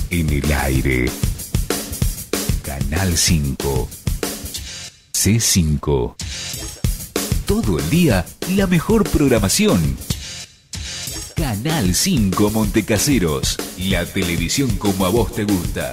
en el aire. Canal 5. C5. Todo el día, la mejor programación. Canal 5 Montecaseros. La televisión como a vos te gusta.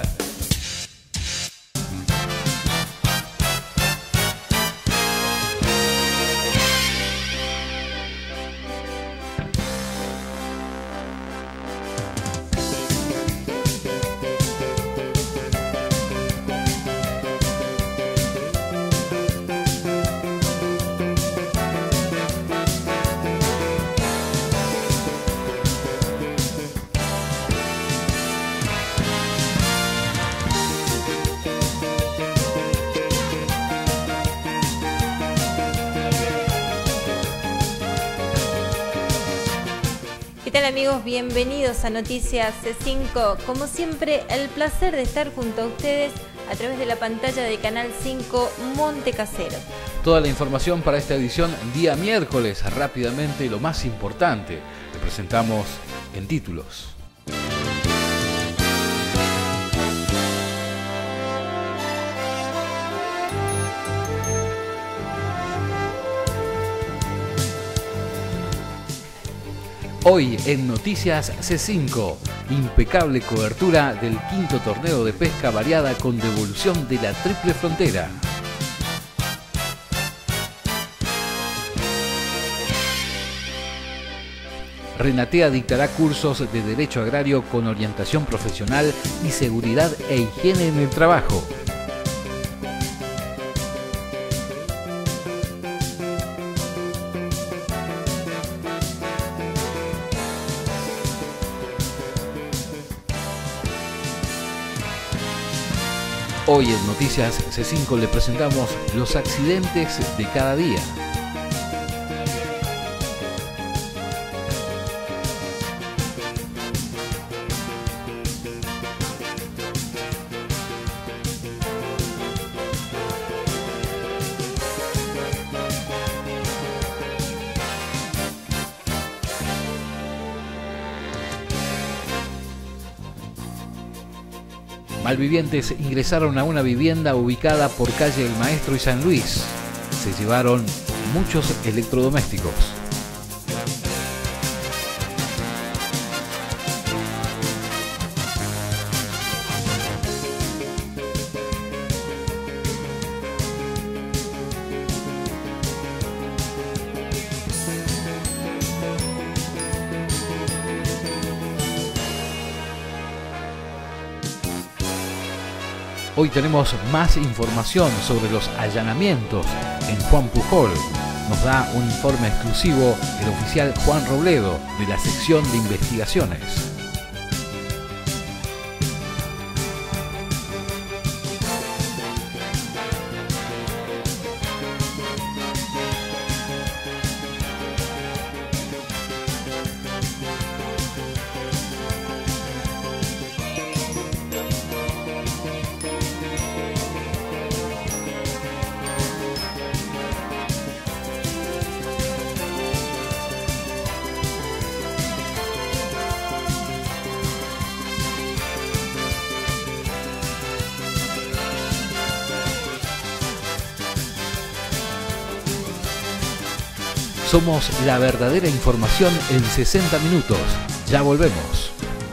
¿Qué tal, amigos? Bienvenidos a Noticias C5. Como siempre, el placer de estar junto a ustedes a través de la pantalla de Canal 5 Montecaseros. Toda la información para esta edición día miércoles. Rápidamente lo más importante. Le presentamos en títulos. Hoy en Noticias C5, impecable cobertura del quinto torneo de pesca variada con devolución de la Triple Frontera. Renatea dictará cursos de Derecho Agrario con orientación profesional y seguridad e higiene en el trabajo. Hoy en Noticias C5 le presentamos los accidentes de cada día. Malvivientes ingresaron a una vivienda ubicada por calle El Maestro y San Luis. Se llevaron muchos electrodomésticos. Hoy tenemos más información sobre los allanamientos en Juan Pujol. Nos da un informe exclusivo el oficial Juan Robledo de la sección de investigaciones. Somos la verdadera información en 60 minutos. Ya volvemos.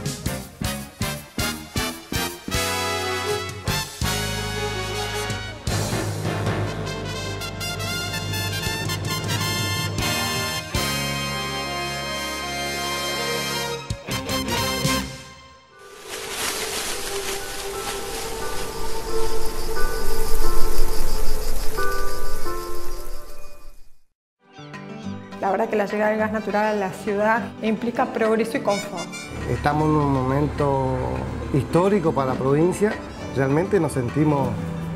La verdad que la llegada del gas natural a la ciudad implica progreso y confort. Estamos en un momento histórico para la provincia. Realmente nos sentimos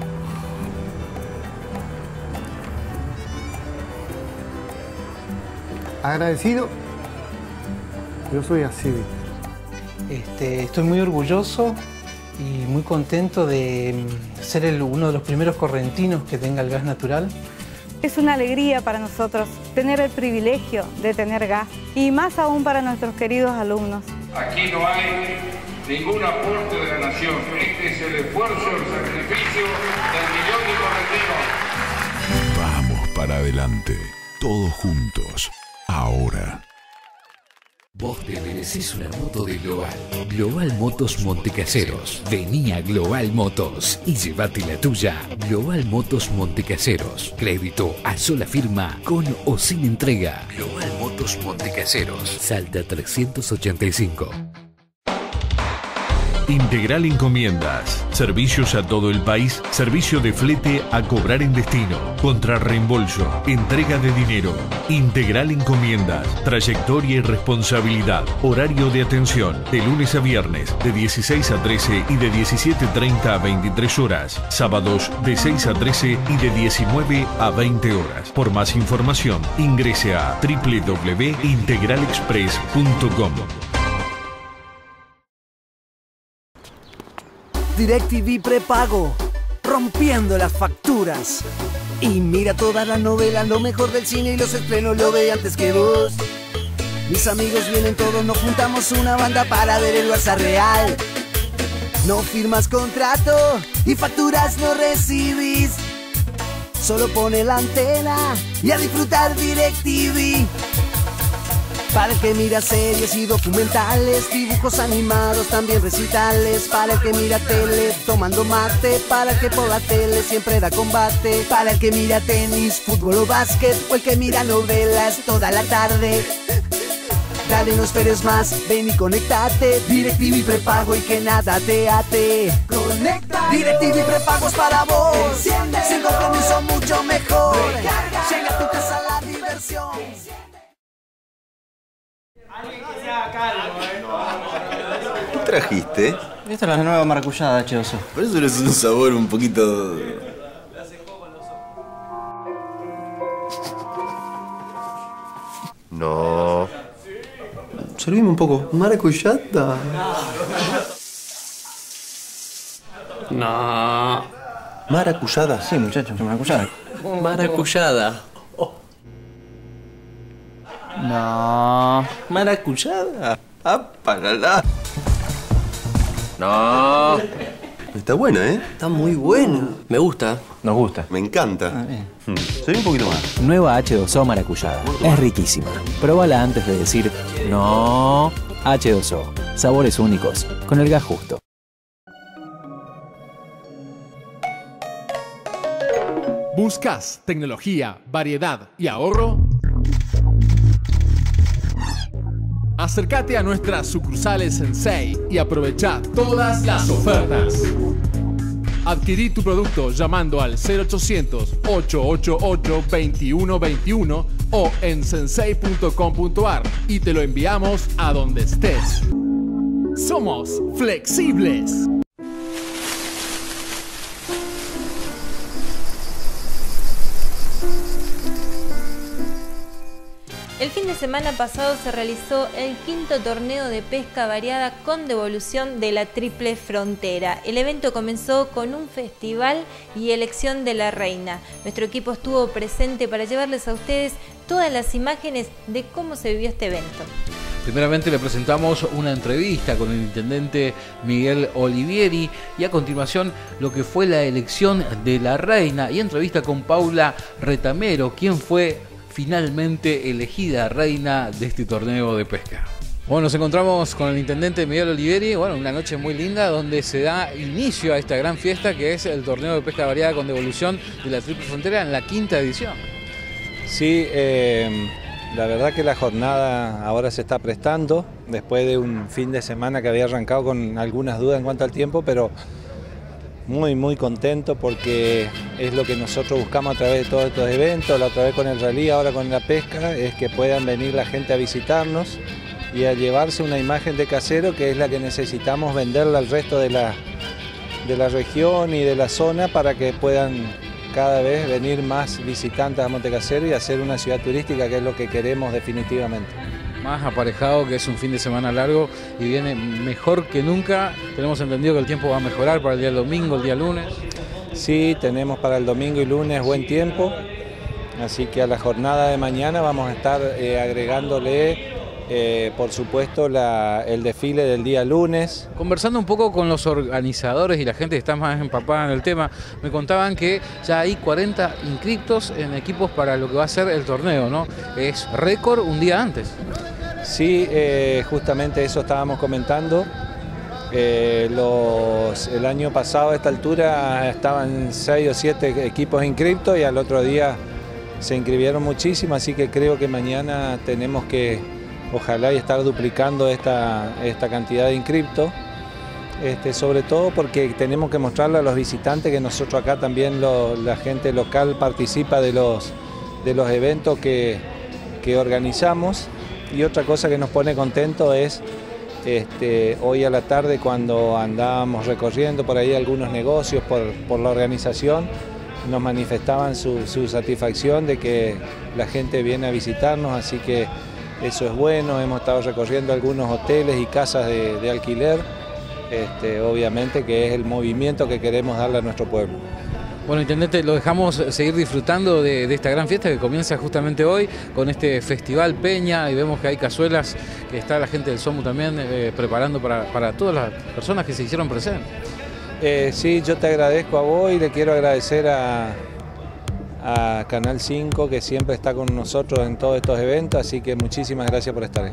agradecidos. Yo soy así. Estoy muy orgulloso y muy contento de ser uno de los primeros correntinos que tenga el gas natural. Es una alegría para nosotros tener el privilegio de tener gas y más aún para nuestros queridos alumnos. Aquí no hay ningún aporte de la nación. Este es el esfuerzo, el sacrificio del millón de correntinos. Vamos para adelante, todos juntos, ahora. Vos te merecés una moto de Global. Global Motos Montecaseros. Vení a Global Motos y llévate la tuya. Global Motos Montecaseros. Crédito a sola firma, con o sin entrega. Global Motos Montecaseros. Salta 385. Integral Encomiendas. Servicios a todo el país. Servicio de flete a cobrar en destino. Contra reembolso. Entrega de dinero. Integral Encomiendas. Trayectoria y responsabilidad. Horario de atención. De lunes a viernes. De 16 a 13 y de 17:30 a 23 horas. Sábados de 6 a 13 y de 19 a 20 horas. Por más información, ingrese a www.integralexpress.com. DirecTV prepago, rompiendo las facturas. Y mira todas las novelas, lo mejor del cine y los estrenos lo ve antes que vos. Mis amigos vienen todos, nos juntamos una banda para ver el Barça Real. No firmas contrato y facturas no recibís. Solo pone la antena y a disfrutar DirecTV. Para el que mira series y documentales, dibujos animados, también recitales. Para el que mira tele tomando mate, para el que por la tele siempre da combate. Para el que mira tenis, fútbol o básquet, o el que mira novelas toda la tarde. Dale, no esperes más, ven y conectate. DirecTV prepago y que nada te ate. Conecta. DirecTV prepago es para vos. Enciende. Sin compromiso mucho mejor. Recarga. Llega a tu casa la diversión. ¿Qué trajiste? Esta es la nueva maracuyá, H2O. Por eso es un sabor un poquito... No. Servime un poco. Maracuyata. No. ¿Maracuyada? Sí, muchachos, maracuyada. Maracuyada. No. Maracuyada. Apagala. No. Está buena, ¿eh? Está muy buena. Me gusta. Nos gusta. Me encanta. Soy un poquito más. Nueva H2O maracuyada. Es riquísima. Próbala antes de decir no. H2O. Sabores únicos. Con el gas justo. ¿Buscas tecnología, variedad y ahorro? Acércate a nuestras sucursales Sensei y aprovecha todas las ofertas. Adquirí tu producto llamando al 0800-888-2121 o en sensei.com.ar y te lo enviamos a donde estés. Somos flexibles. El fin de semana pasado se realizó el 5º torneo de pesca variada con devolución de la Triple Frontera. El evento comenzó con un festival y elección de la reina. Nuestro equipo estuvo presente para llevarles a ustedes todas las imágenes de cómo se vivió este evento. Primeramente le presentamos una entrevista con el intendente Miguel Olivieri y a continuación lo que fue la elección de la reina y entrevista con Paula Retamero, quien fue finalmente elegida reina de este torneo de pesca. Bueno, nos encontramos con el intendente Miguel Olivieri, bueno, una noche muy linda donde se da inicio a esta gran fiesta que es el torneo de pesca variada con devolución de la Triple Frontera en la 5ª edición. Sí, la verdad que la jornada ahora se está prestando, después de un fin de semana que había arrancado con algunas dudas en cuanto al tiempo, pero muy contento porque es lo que nosotros buscamos a través de todos estos eventos, la otra vez con el rally, ahora con la pesca, es que puedan venir la gente a visitarnos y a llevarse una imagen de casero que es la que necesitamos venderla al resto de la región y de la zona para que puedan cada vez venir más visitantes a Montecasero y hacer una ciudad turística, que es lo que queremos definitivamente. Más aparejado, que es un fin de semana largo y viene mejor que nunca. Tenemos entendido que el tiempo va a mejorar para el día domingo, el día lunes. Sí, tenemos para el domingo y lunes buen tiempo, así que a la jornada de mañana vamos a estar agregándole por supuesto el desfile del día lunes. Conversando un poco con los organizadores y la gente que está más empapada en el tema, me contaban que ya hay 40 inscriptos en equipos para lo que va a ser el torneo, ¿no? Es récord un día antes. Sí, justamente eso estábamos comentando. El año pasado a esta altura estaban 6 o 7 equipos inscriptos y al otro día se inscribieron muchísimo, así que creo que mañana tenemos que, ojalá, y estar duplicando esta cantidad de inscriptos, sobre todo porque tenemos que mostrarle a los visitantes que nosotros acá también la gente local participa de los eventos que organizamos. Y otra cosa que nos pone contentos es hoy a la tarde, cuando andábamos recorriendo por ahí algunos negocios por la organización, nos manifestaban su satisfacción de que la gente viene a visitarnos, así que eso es bueno. Hemos estado recorriendo algunos hoteles y casas de alquiler, obviamente que es el movimiento que queremos darle a nuestro pueblo. Bueno, intendente, lo dejamos seguir disfrutando de esta gran fiesta que comienza justamente hoy con este Festival Peña, y vemos que hay cazuelas, que está la gente del SOMU también preparando para todas las personas que se hicieron presentes. Sí, yo te agradezco a vos y le quiero agradecer a Canal 5, que siempre está con nosotros en todos estos eventos, así que muchísimas gracias por estar ahí.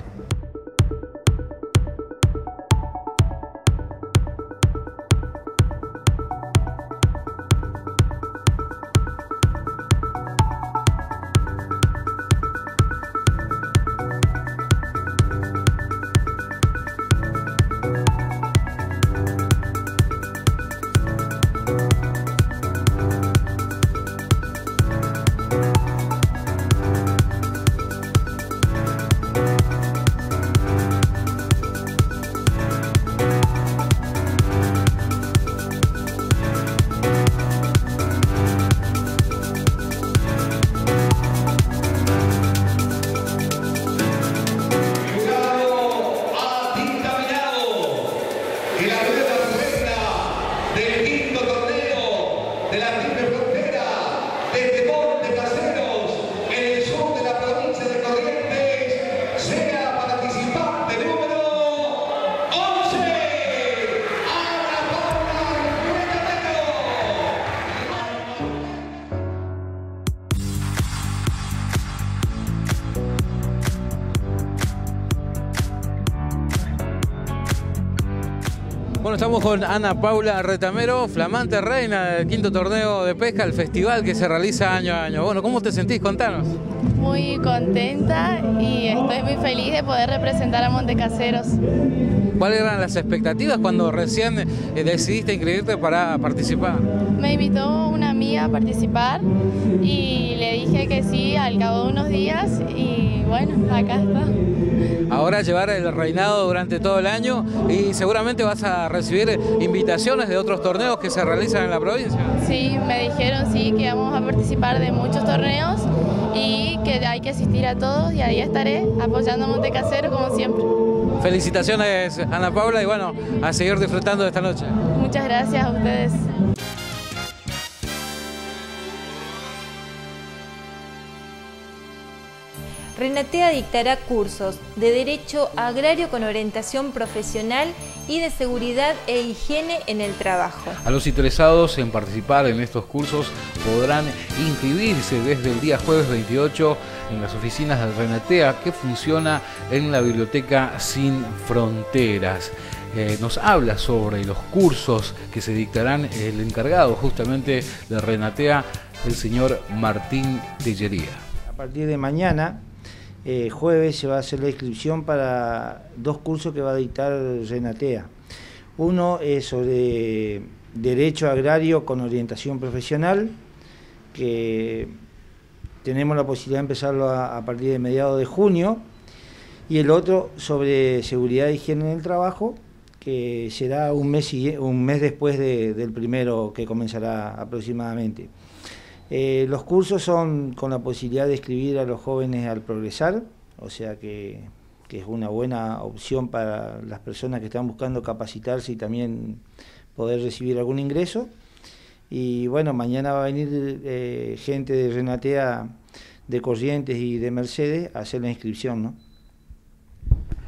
Bueno, estamos con Ana Paula Retamero, flamante reina del 5º torneo de pesca, el festival que se realiza año a año. Bueno, ¿cómo te sentís? Contanos. Muy contenta y estoy muy feliz de poder representar a Montecaseros. ¿Cuáles eran las expectativas cuando recién decidiste inscribirte para participar? Me invitó una amiga a participar y le dije que sí al cabo de unos días y bueno, acá está. Ahora llevar el reinado durante todo el año y seguramente vas a recibir invitaciones de otros torneos que se realizan en la provincia. Sí, me dijeron sí que vamos a participar de muchos torneos y que hay que asistir a todos, y ahí estaré apoyando a Montecaseros como siempre. Felicitaciones, Ana Paula, y bueno, a seguir disfrutando de esta noche. Muchas gracias a ustedes. Renatea dictará cursos de Derecho Agrario con orientación profesional y de seguridad e higiene en el trabajo. A los interesados en participar en estos cursos podrán inscribirse desde el día jueves 28 en las oficinas de Renatea, que funciona en la Biblioteca Sin Fronteras. Nos habla sobre los cursos que se dictarán el encargado justamente de Renatea, el señor Martín Tellería. A partir de mañana, jueves, se va a hacer la inscripción para 2 cursos que va a dictar Renatea. Uno es sobre Derecho Agrario con orientación profesional, que tenemos la posibilidad de empezarlo a partir de mediados de junio, y el otro sobre Seguridad e Higiene en el Trabajo, que será un mes después del primero, que comenzará aproximadamente. Los cursos son con la posibilidad de inscribir a los jóvenes al progresar, o sea que es una buena opción para las personas que están buscando capacitarse y también poder recibir algún ingreso. Y bueno, mañana va a venir gente de Renatea, de Corrientes y de Mercedes a hacer la inscripción, ¿no?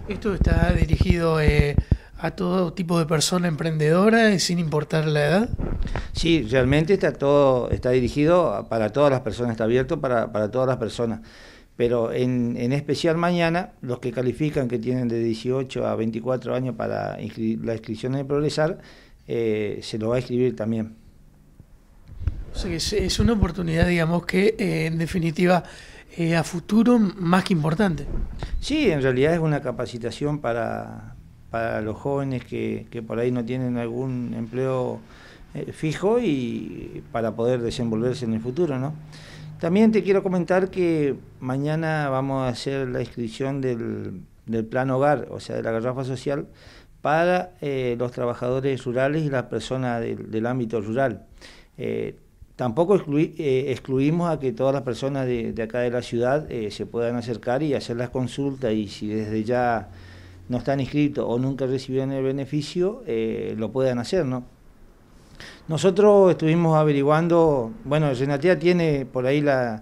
Esto está dirigido a todo tipo de persona emprendedora, sin importar la edad. Sí, realmente está dirigido para todas las personas, está abierto para todas las personas. Pero en especial mañana, los que califican, que tienen de 18 a 24 años para la inscripción en Progresar, se lo va a inscribir también. O sea que es una oportunidad, digamos, que en definitiva a futuro más que importante. Sí, en realidad es una capacitación para los jóvenes que por ahí no tienen algún empleo fijo y para poder desenvolverse en el futuro, ¿no? También te quiero comentar que mañana vamos a hacer la inscripción del plan hogar, o sea, de la garrafa social, para los trabajadores rurales y las personas del ámbito rural. Tampoco excluimos a que todas las personas de acá de la ciudad se puedan acercar y hacer las consultas, y si desde ya no están inscritos o nunca recibieron el beneficio, lo puedan hacer, ¿no? Nosotros estuvimos averiguando, bueno, Renatea tiene por ahí la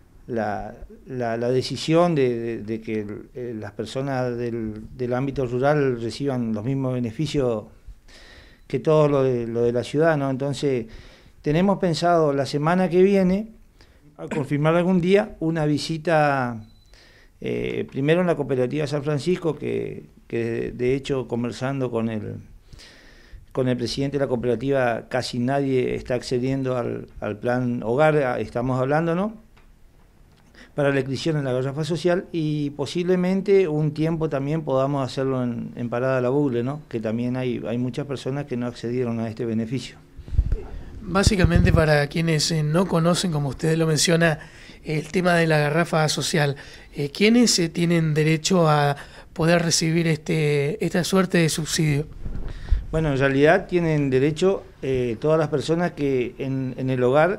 decisión de que las personas del ámbito rural reciban los mismos beneficios que todo lo de la ciudad, ¿no? Entonces, tenemos pensado la semana que viene, a confirmar algún día, una visita, primero en la cooperativa San Francisco, que de hecho, conversando con el presidente de la cooperativa, casi nadie está accediendo al plan hogar, estamos hablando, ¿no?, para la inscripción en la garrafa social, y posiblemente un tiempo también podamos hacerlo en Parada La Bugle, ¿no?, que también hay muchas personas que no accedieron a este beneficio. Básicamente, para quienes no conocen, como usted lo menciona, el tema de la garrafa social, ¿quiénes tienen derecho a poder recibir esta suerte de subsidio? Bueno, en realidad tienen derecho todas las personas que en el hogar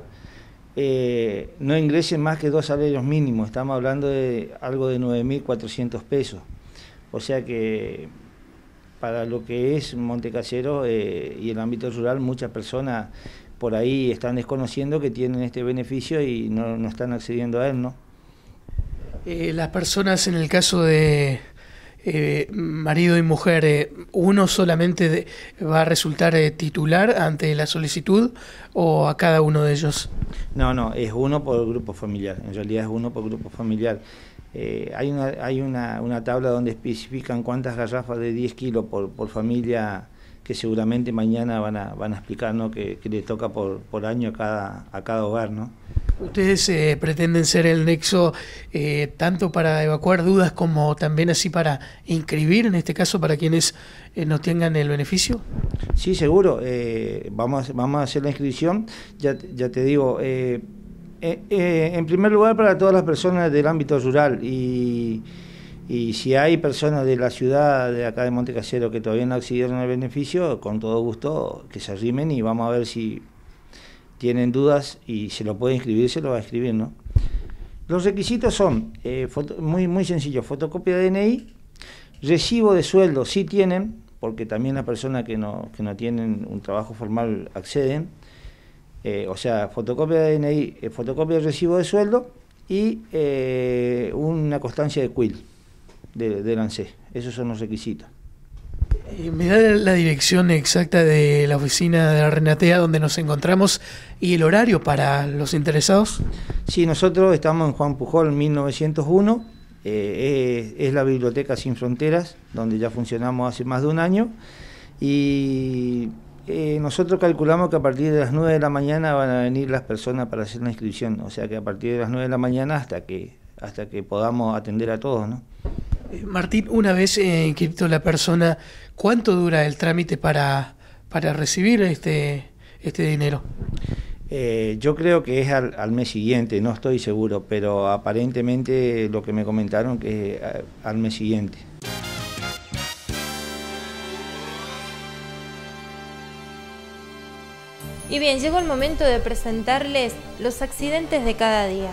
no ingresen más que 2 salarios mínimos. Estamos hablando de algo de 9.400 pesos. O sea que para lo que es Montecasero y el ámbito rural, muchas personas por ahí están desconociendo que tienen este beneficio y no están accediendo a él, ¿no? Las personas, en el caso de marido y mujer, ¿uno solamente va a resultar titular ante la solicitud o a cada uno de ellos? No, es uno por grupo familiar, en realidad es uno por grupo familiar. Hay una tabla donde especifican cuántas garrafas de 10 kilos por familia, que seguramente mañana van a explicar, ¿no?, que le toca por año a cada hogar, ¿no? Ustedes pretenden ser el nexo tanto para evacuar dudas como también así para inscribir, en este caso, para quienes no tengan el beneficio. Sí, seguro. Vamos a hacer la inscripción. Ya te digo, en primer lugar para todas las personas del ámbito rural, y si hay personas de la ciudad de acá de Montecasero que todavía no accedieron al beneficio, con todo gusto que se arrimen y vamos a ver si tienen dudas y se lo puede inscribir, se lo va a escribir, ¿no? Los requisitos son muy sencillos: fotocopia de DNI, recibo de sueldo si tienen, porque también las personas que no tienen un trabajo formal acceden, o sea, fotocopia de DNI, fotocopia de recibo de sueldo y una constancia de CUIL del ANSES. Esos son los requisitos. ¿Me da la dirección exacta de la oficina de la Renatea donde nos encontramos y el horario para los interesados? Sí, nosotros estamos en Juan Pujol 1901, es la Biblioteca Sin Fronteras, donde ya funcionamos hace más de un año, y nosotros calculamos que a partir de las 9 de la mañana van a venir las personas para hacer la inscripción, o sea que a partir de las 9 de la mañana hasta que podamos atender a todos, ¿no? Martín, una vez inscrito la persona, ¿cuánto dura el trámite para recibir este dinero? Yo creo que es al mes siguiente, no estoy seguro, pero aparentemente lo que me comentaron que es al mes siguiente. Y bien, llegó el momento de presentarles los accidentes de cada día.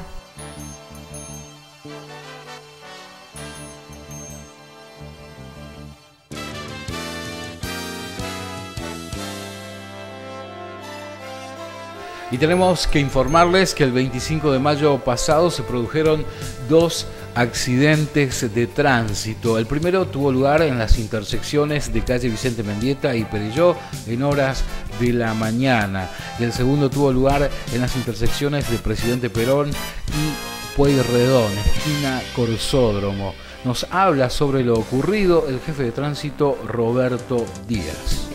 Y tenemos que informarles que el 25 de mayo pasado se produjeron 2 accidentes de tránsito. El primero tuvo lugar en las intersecciones de calle Vicente Mendieta y Perelló en horas de la mañana. Y el segundo tuvo lugar en las intersecciones de Presidente Perón y Pueyrredón, esquina Corsódromo. Nos habla sobre lo ocurrido el jefe de tránsito Roberto Díaz.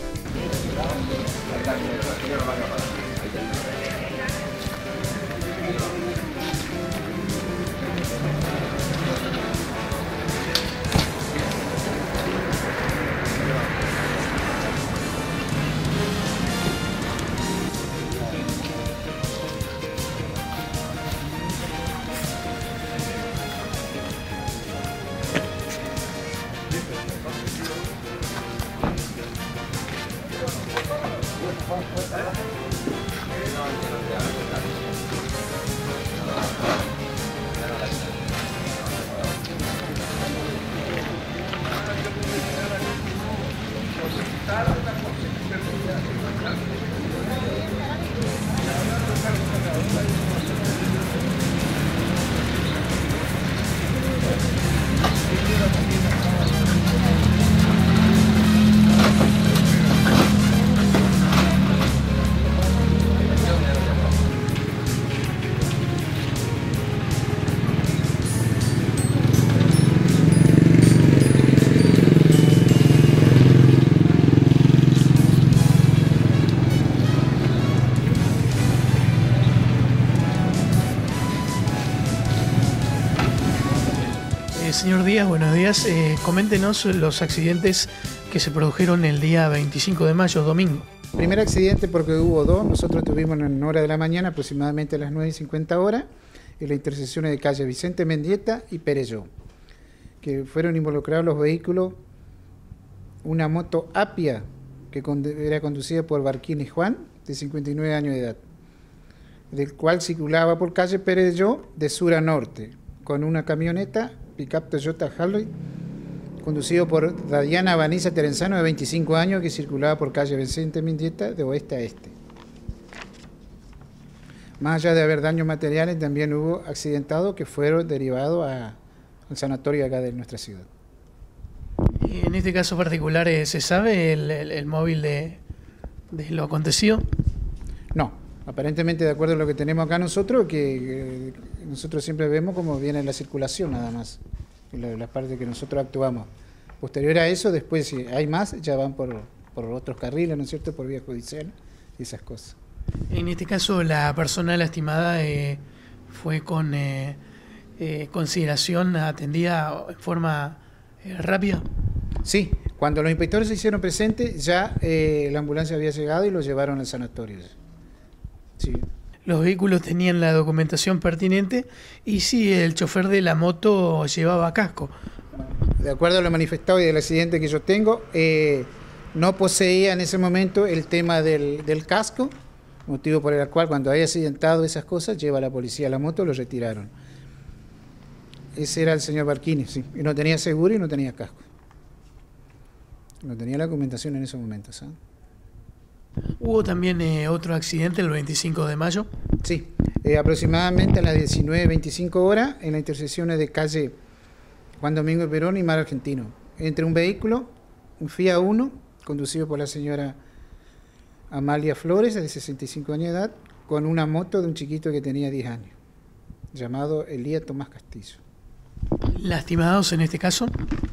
Señor Díaz, buenos días. Coméntenos los accidentes que se produjeron el día 25 de mayo, domingo. Primer accidente porque hubo dos. Nosotros tuvimos en hora de la mañana, aproximadamente a las 9:50 horas, en las intersecciones de calle Vicente Mendieta y Perelló, que fueron involucrados los vehículos, una moto Apia, que era conducida por Barquines Juan, de 59 años de edad, del cual circulaba por calle Perelló de sur a norte, con una camioneta pick-up Toyota Harley, conducido por Dadiana Vanessa Terenzano, de 25 años, que circulaba por calle Vicente Mendieta de oeste a este. Más allá de haber daños materiales, también hubo accidentados que fueron derivados al sanatorio acá de nuestra ciudad. Y en este caso particular, ¿se sabe el móvil de lo acontecido? No, aparentemente, de acuerdo a lo que tenemos acá nosotros, que nosotros siempre vemos cómo viene la circulación nada más, la parte que nosotros actuamos. Posterior a eso, después si hay más, ya van por otros carriles, ¿no es cierto?, por vía judicial y esas cosas. En este caso, la persona lastimada fue con consideración atendida en forma rápida. Sí, cuando los inspectores se hicieron presentes, ya la ambulancia había llegado y lo llevaron al sanatorio. Sí. Los vehículos tenían la documentación pertinente y si el chofer de la moto llevaba casco. De acuerdo a lo manifestado y del accidente que yo tengo, no poseía en ese momento el tema del casco, motivo por el cual cuando haya accidentado esas cosas lleva a la policía la moto, lo retiraron. Ese era el señor Barquines, sí, y no tenía seguro y no tenía casco. No tenía la documentación en esos momentos, ¿sabes? ¿Hubo también otro accidente el 25 de mayo? Sí, aproximadamente a las 19:25 horas en las intersecciones de calle Juan Domingo Perón y Mar Argentino, entre un vehículo, un Fiat Uno, conducido por la señora Amalia Flores, de 65 años de edad, con una moto de un chiquito que tenía 10 años, llamado Elías Tomás Castillo. ¿Lastimados en este caso?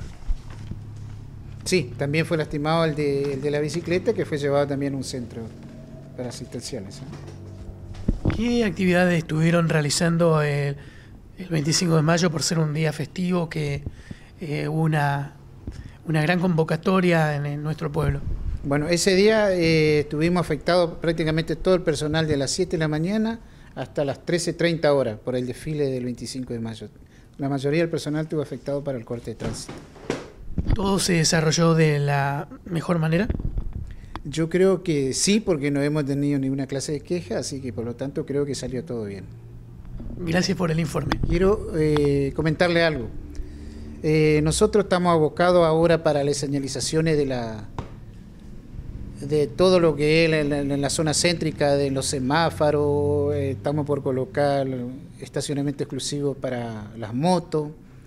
Sí, también fue lastimado el de la bicicleta, que fue llevado también a un centro para asistenciales. ¿Qué actividades estuvieron realizando el 25 de mayo por ser un día festivo, que hubo una gran convocatoria en nuestro pueblo? Bueno, ese día estuvimos afectados prácticamente todo el personal de las 7 de la mañana hasta las 13:30 horas por el desfile del 25 de mayo. La mayoría del personal estuvo afectado para el corte de tránsito. ¿Todo se desarrolló de la mejor manera? Yo creo que sí, porque no hemos tenido ninguna clase de queja, así que por lo tanto creo que salió todo bien. Gracias por el informe. Quiero comentarle algo. Nosotros estamos abocados ahora para las señalizaciones de todo lo que es en la zona céntrica de los semáforos. Estamos por colocar estacionamiento exclusivo para las motos.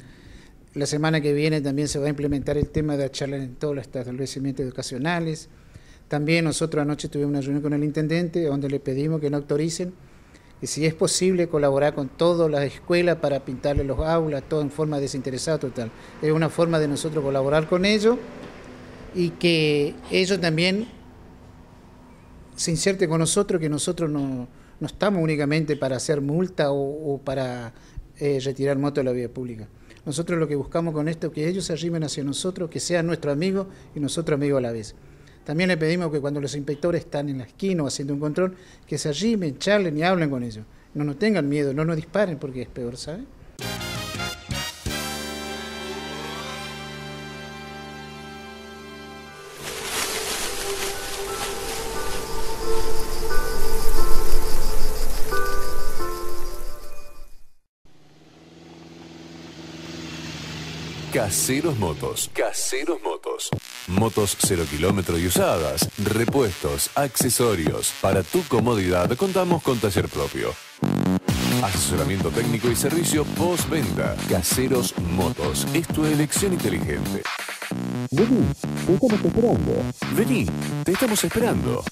La semana que viene también se va a implementar el tema de la charla en todos los establecimientos educacionales. También nosotros anoche tuvimos una reunión con el intendente donde le pedimos que no autoricen y si es posible colaborar con todas las escuelas para pintarle los aulas, todo en forma desinteresada total. Es una forma de nosotros colaborar con ellos y que ellos también se inserten con nosotros, que nosotros no estamos únicamente para hacer multa o para retirar motos de la vía pública. Nosotros lo que buscamos con esto es que ellos se arrimen hacia nosotros, que sean nuestros amigos y nosotros amigos a la vez. También le pedimos que cuando los inspectores están en la esquina o haciendo un control, que se arrimen, charlen y hablen con ellos. No nos tengan miedo, no nos disparen porque es peor, ¿saben? Caseros Motos. Caseros Motos. Motos 0 kilómetro y usadas, repuestos, accesorios. Para tu comodidad contamos con taller propio. Asesoramiento técnico y servicio postventa. Caseros Motos. Es tu elección inteligente. Vení, te estamos esperando. Vení, te estamos esperando.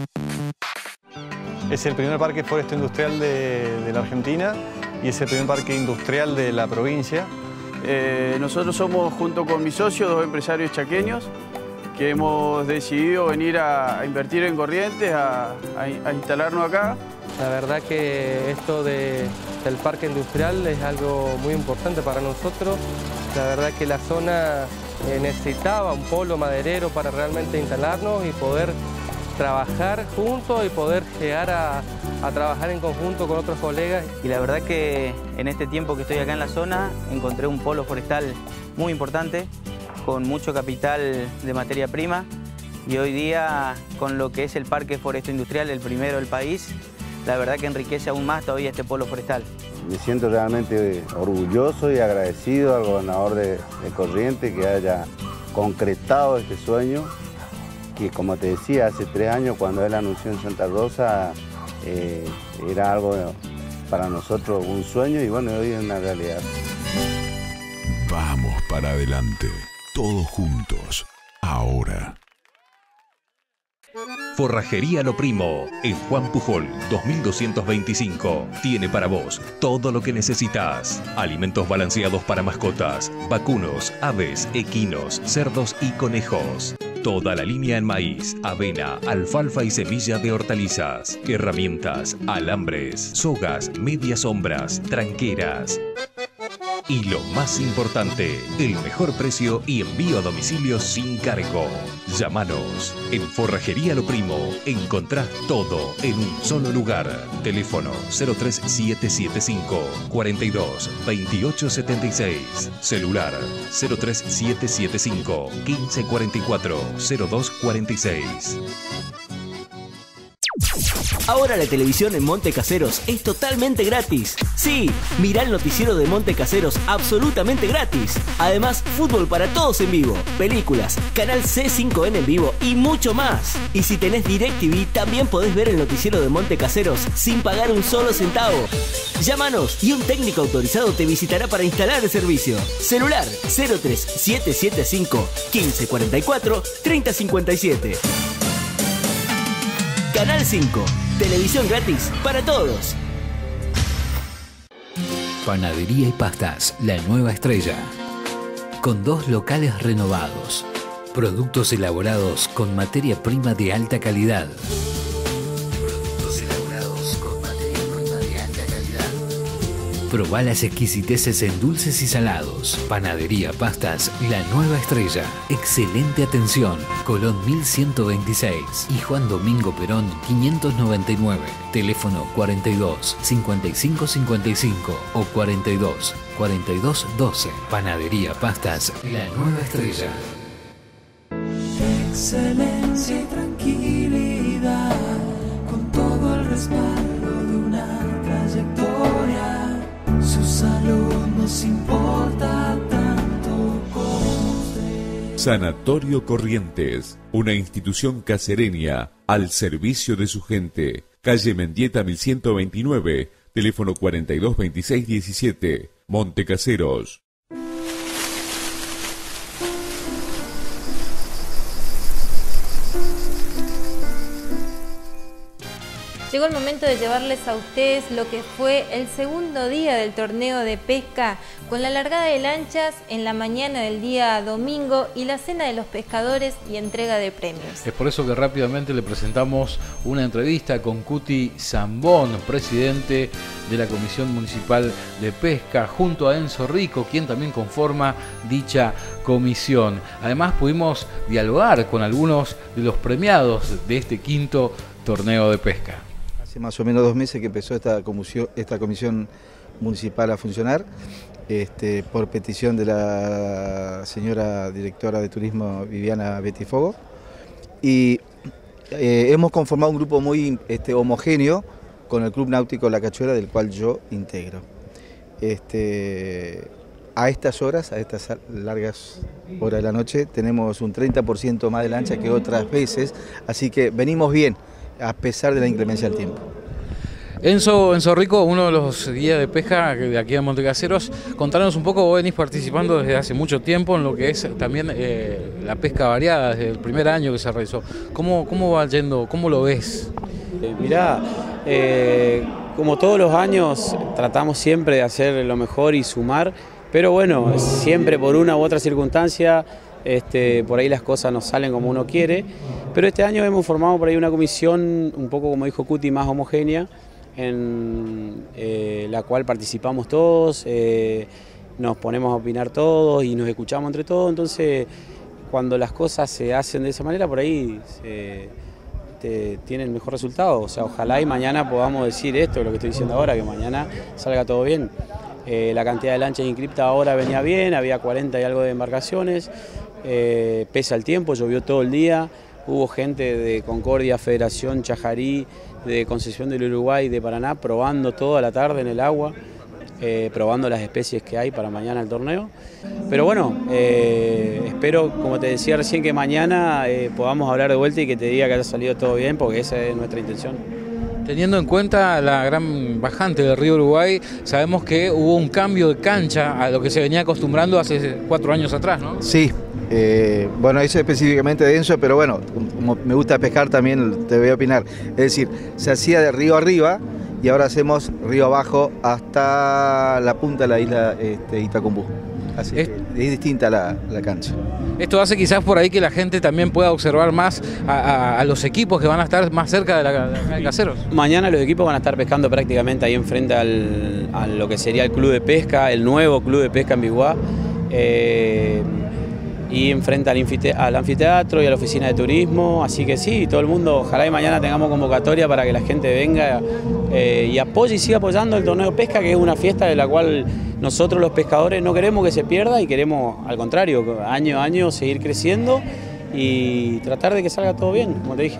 Es el primer parque forestal industrial de la Argentina y es el primer parque industrial de la provincia. Nosotros somos, junto con mis socios, 2 empresarios chaqueños que hemos decidido venir a invertir en Corrientes, a instalarnos acá. La verdad que esto del parque industrial es algo muy importante para nosotros. La verdad que la zona necesitaba un polo maderero para realmente instalarnos y poder trabajar juntos y poder llegar a trabajar en conjunto con otros colegas. Y la verdad que en este tiempo que estoy acá en la zona encontré un polo forestal muy importante, con mucho capital de materia prima y hoy día con lo que es el Parque Forestal Industrial, el primero del país, la verdad que enriquece aún más todavía este polo forestal. Me siento realmente orgulloso y agradecido al gobernador de Corrientes que haya concretado este sueño, que como te decía, hace 3 años cuando él anunció en Santa Rosa era algo para nosotros un sueño y bueno, hoy es una realidad. Vamos para adelante, todos juntos, ahora. Forrajería Lo Primo, en Juan Pujol 2225. Tiene para vos todo lo que necesitas. Alimentos balanceados para mascotas, vacunos, aves, equinos, cerdos y conejos. Toda la línea en maíz, avena, alfalfa y semilla de hortalizas. Herramientas, alambres, sogas, medias sombras, tranqueras. Y lo más importante, el mejor precio y envío a domicilio sin cargo. Llámanos. En Forrajería Lo Primo encontrás todo en un solo lugar. Teléfono 03775 42 28 76. Celular 03775 1544 02 46. Ahora la televisión en Monte Caseros es totalmente gratis. Sí, mirá el noticiero de Monte Caseros absolutamente gratis. Además, fútbol para todos en vivo, películas, canal C5N en vivo y mucho más. Y si tenés DirecTV, también podés ver el noticiero de Monte Caseros sin pagar un solo centavo. Llámanos y un técnico autorizado te visitará para instalar el servicio. Celular 03775 1544 3057. Canal 5, televisión gratis para todos. Panadería y pastas, la nueva estrella. Con 2 locales renovados. Productos elaborados con materia prima de alta calidad. Productos elaborados con materia prima de alta calidad. Probá las exquisiteces en dulces y salados. Panadería Pastas, la nueva estrella. Excelente atención. Colón 1126 y Juan Domingo Perón 599. Teléfono 42 55 55 o 42 42 12. Panadería Pastas, la nueva estrella. Excelencia y tranquilidad, con todo el respaldo de una trayectoria. Su salud nos importa tanto como usted. Sanatorio Corrientes, una institución casereña al servicio de su gente. Calle Mendieta 1129, teléfono 42 26 17, Monte Caseros. Llegó el momento de llevarles a ustedes lo que fue el segundo día del torneo de pesca, con la largada de lanchas en la mañana del día domingo y la cena de los pescadores y entrega de premios. Es por eso que rápidamente le presentamos una entrevista con Cuti Zambón, presidente de la Comisión Municipal de Pesca, junto a Enzo Rico, quien también conforma dicha comisión. Además pudimos dialogar con algunos de los premiados de este quinto torneo de pesca. Hace más o menos 2 meses que empezó esta comisión municipal a funcionar, por petición de la señora directora de turismo Viviana Betifogo, y hemos conformado un grupo muy homogéneo con el Club Náutico La Cachuela, del cual yo integro. A estas horas, a estas largas horas de la noche, tenemos un 30% más de lancha que otras veces, así que venimos bien, a pesar de la inclemencia del tiempo. Enzo Rico, uno de los guías de pesca de aquí de Montecaseros, contanos un poco, vos venís participando desde hace mucho tiempo en lo que es también la pesca variada, desde el primer año que se realizó. ¿Cómo va yendo? ¿Cómo lo ves? Mirá, como todos los años tratamos siempre de hacer lo mejor y sumar, pero bueno, siempre por una u otra circunstancia por ahí las cosas no salen como uno quiere, pero este año hemos formado por ahí una comisión un poco, como dijo Cuti, más homogénea, en la cual participamos todos, nos ponemos a opinar todos y nos escuchamos entre todos. Entonces cuando las cosas se hacen de esa manera, por ahí tienen mejor resultado. O sea, ojalá y mañana podamos decir esto, lo que estoy diciendo ahora, que mañana salga todo bien. La cantidad de lanchas inscriptas ahora venía bien, había 40 y algo de embarcaciones, pesa el tiempo, llovió todo el día, hubo gente de Concordia, Federación, Chajarí, de Concesión del Uruguay, de Paraná, probando toda la tarde en el agua, probando las especies que hay para mañana el torneo. Pero bueno, espero, como te decía recién, que mañana podamos hablar de vuelta y que te diga que haya salido todo bien, porque esa es nuestra intención. Teniendo en cuenta la gran bajante del río Uruguay, sabemos que hubo un cambio de cancha a lo que se venía acostumbrando hace 4 años atrás, ¿no? Sí, bueno, eso específicamente de Enzo, pero bueno, como me gusta pescar también te voy a opinar. Es decir, se hacía de río arriba y ahora hacemos río abajo hasta la punta de la isla Itacumbú. Así es distinta la cancha. Esto hace quizás por ahí que la gente también pueda observar más a los equipos que van a estar más cerca de Caseros. Mañana los equipos van a estar pescando prácticamente ahí enfrente a lo que sería el club de pesca, el nuevo club de pesca en Biguá, y enfrente al anfiteatro y a la oficina de turismo. Así que sí, todo el mundo, ojalá y mañana tengamos convocatoria para que la gente venga y apoye y siga apoyando el torneo de pesca, que es una fiesta de la cual nosotros los pescadores no queremos que se pierda y queremos, al contrario, año a año seguir creciendo y tratar de que salga todo bien, como te dije.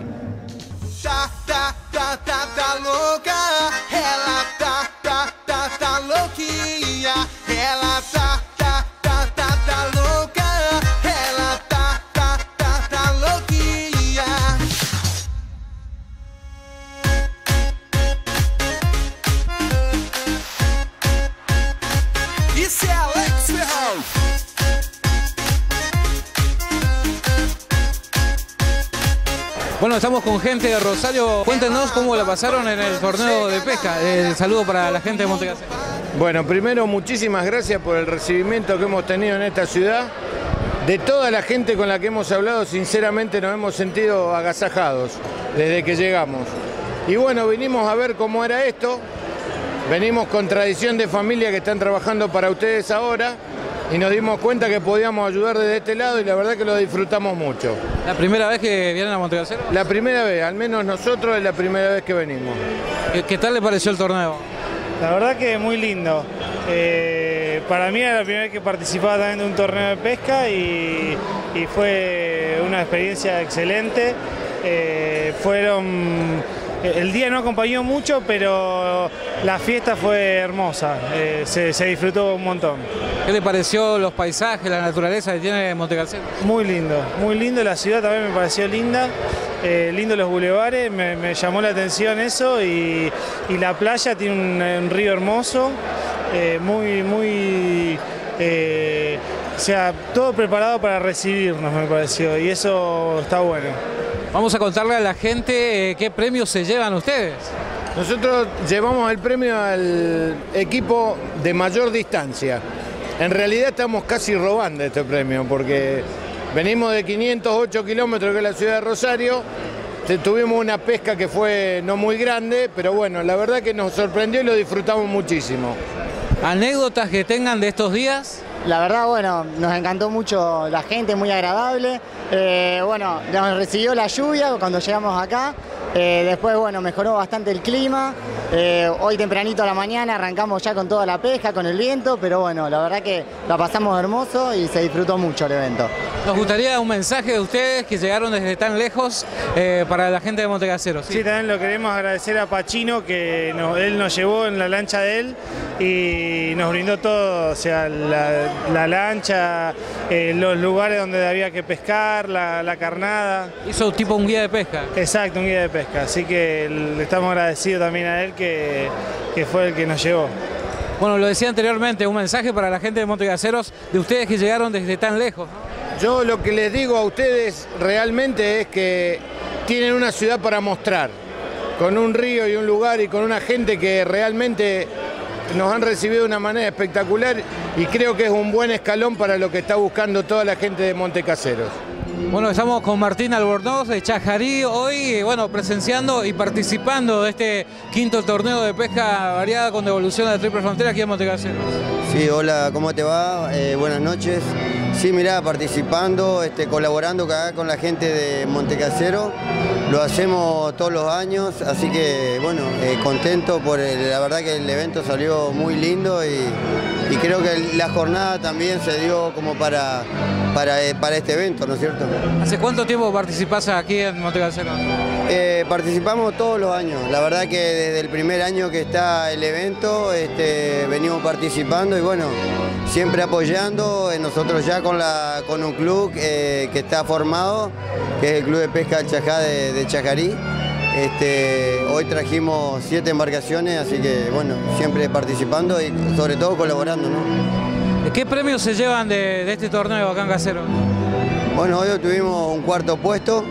Bueno, estamos con gente de Rosario. Cuéntenos cómo la pasaron en el torneo de pesca. Saludo para la gente de Montecaseros. Bueno, primero muchísimas gracias por el recibimiento que hemos tenido en esta ciudad. De toda la gente con la que hemos hablado, sinceramente nos hemos sentido agasajados desde que llegamos. Y bueno, vinimos a ver cómo era esto. Venimos con tradición de familia que están trabajando para ustedes ahora. Y nos dimos cuenta que podíamos ayudar desde este lado y la verdad que lo disfrutamos mucho. ¿La primera vez que vienen a Montecaseros? La primera vez, al menos nosotros es la primera vez que venimos. ¿Qué tal le pareció el torneo? La verdad que muy lindo. Para mí era la primera vez que participaba también de un torneo de pesca y fue una experiencia excelente. El día no acompañó mucho, pero la fiesta fue hermosa, se disfrutó un montón. ¿Qué le pareció los paisajes, la naturaleza que tiene Montecaseros? Muy lindo, la ciudad también me pareció linda, lindo los bulevares, me llamó la atención eso y la playa tiene un río hermoso, o sea, todo preparado para recibirnos me pareció y eso está bueno. Vamos a contarle a la gente qué premios se llevan ustedes. Nosotros llevamos el premio al equipo de mayor distancia. En realidad estamos casi robando este premio porque venimos de 508 kilómetros, que es la ciudad de Rosario. Tuvimos una pesca que fue no muy grande, pero bueno, la verdad que nos sorprendió y lo disfrutamos muchísimo. ¿Anécdotas que tengan de estos días? La verdad, bueno, nos encantó mucho la gente, muy agradable. Bueno, nos recibió la lluvia cuando llegamos acá. Después, bueno, mejoró bastante el clima. Hoy tempranito a la mañana arrancamos ya con toda la pesca, con el viento, pero bueno, la verdad que la pasamos hermoso y se disfrutó mucho el evento. Nos gustaría un mensaje de ustedes que llegaron desde tan lejos para la gente de Montecaseros. Sí, también lo queremos agradecer a Pachino, que él nos llevó en la lancha de él y nos brindó todo, o sea, la lancha, los lugares donde había que pescar, la carnada. Hizo tipo un guía de pesca. Exacto, un guía de pesca, así que le estamos agradecidos también a él que fue el que nos llevó. Bueno, lo decía anteriormente, un mensaje para la gente de Montecaseros, de ustedes que llegaron desde tan lejos, ¿no? Yo lo que les digo a ustedes realmente es que tienen una ciudad para mostrar, con un río y un lugar y con una gente que realmente nos han recibido de una manera espectacular y creo que es un buen escalón para lo que está buscando toda la gente de Montecaseros. Bueno, estamos con Martín Albornoz de Chajarí, hoy presenciando y participando de este quinto torneo de pesca variada con devolución a la Triple Frontera aquí en Montecaseros. Sí, hola, ¿cómo te va? Buenas noches. Sí, mirá, participando, colaborando acá con la gente de Montecasero. Lo hacemos todos los años, así que bueno, contento por la verdad que el evento salió muy lindo y creo que la jornada también se dio como para este evento, ¿no es cierto? ¿Hace cuánto tiempo participás aquí en Montecasero? Participamos todos los años, la verdad que desde el primer año que está el evento venimos participando y bueno, siempre apoyando, nosotros ya con un club que está formado, que es el Club de Pesca del Chajá de Chajarí. Hoy trajimos 7 embarcaciones, así que bueno, siempre participando y sobre todo colaborando, ¿no? ¿Qué premios se llevan de este torneo acá en Casero? Bueno, hoy obtuvimos un cuarto puesto,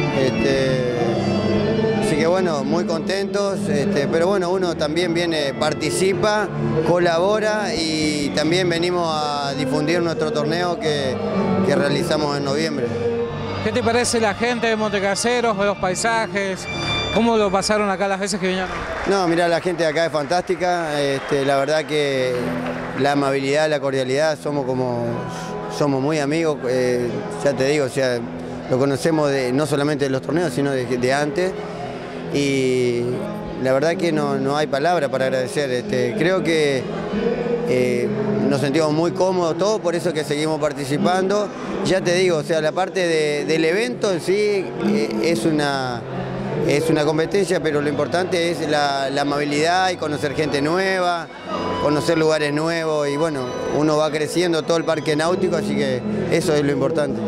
así que bueno, muy contentos, pero bueno, uno también viene, participa, colabora y también venimos a difundir nuestro torneo que realizamos en noviembre. ¿Qué te parece la gente de Montecaseros, los paisajes? ¿Cómo lo pasaron acá las veces que vinieron? No, mirá, la gente de acá es fantástica, la verdad que la amabilidad, la cordialidad, somos muy amigos, ya te digo, o sea, lo conocemos no solamente de los torneos, sino de antes, y la verdad que no hay palabra para agradecer. Creo que nos sentimos muy cómodos todos, por eso que seguimos participando. Ya te digo, o sea, la parte del evento en sí es una competencia, pero lo importante es la amabilidad y conocer gente nueva, conocer lugares nuevos y bueno, uno va creciendo todo el parque náutico, así que eso es lo importante.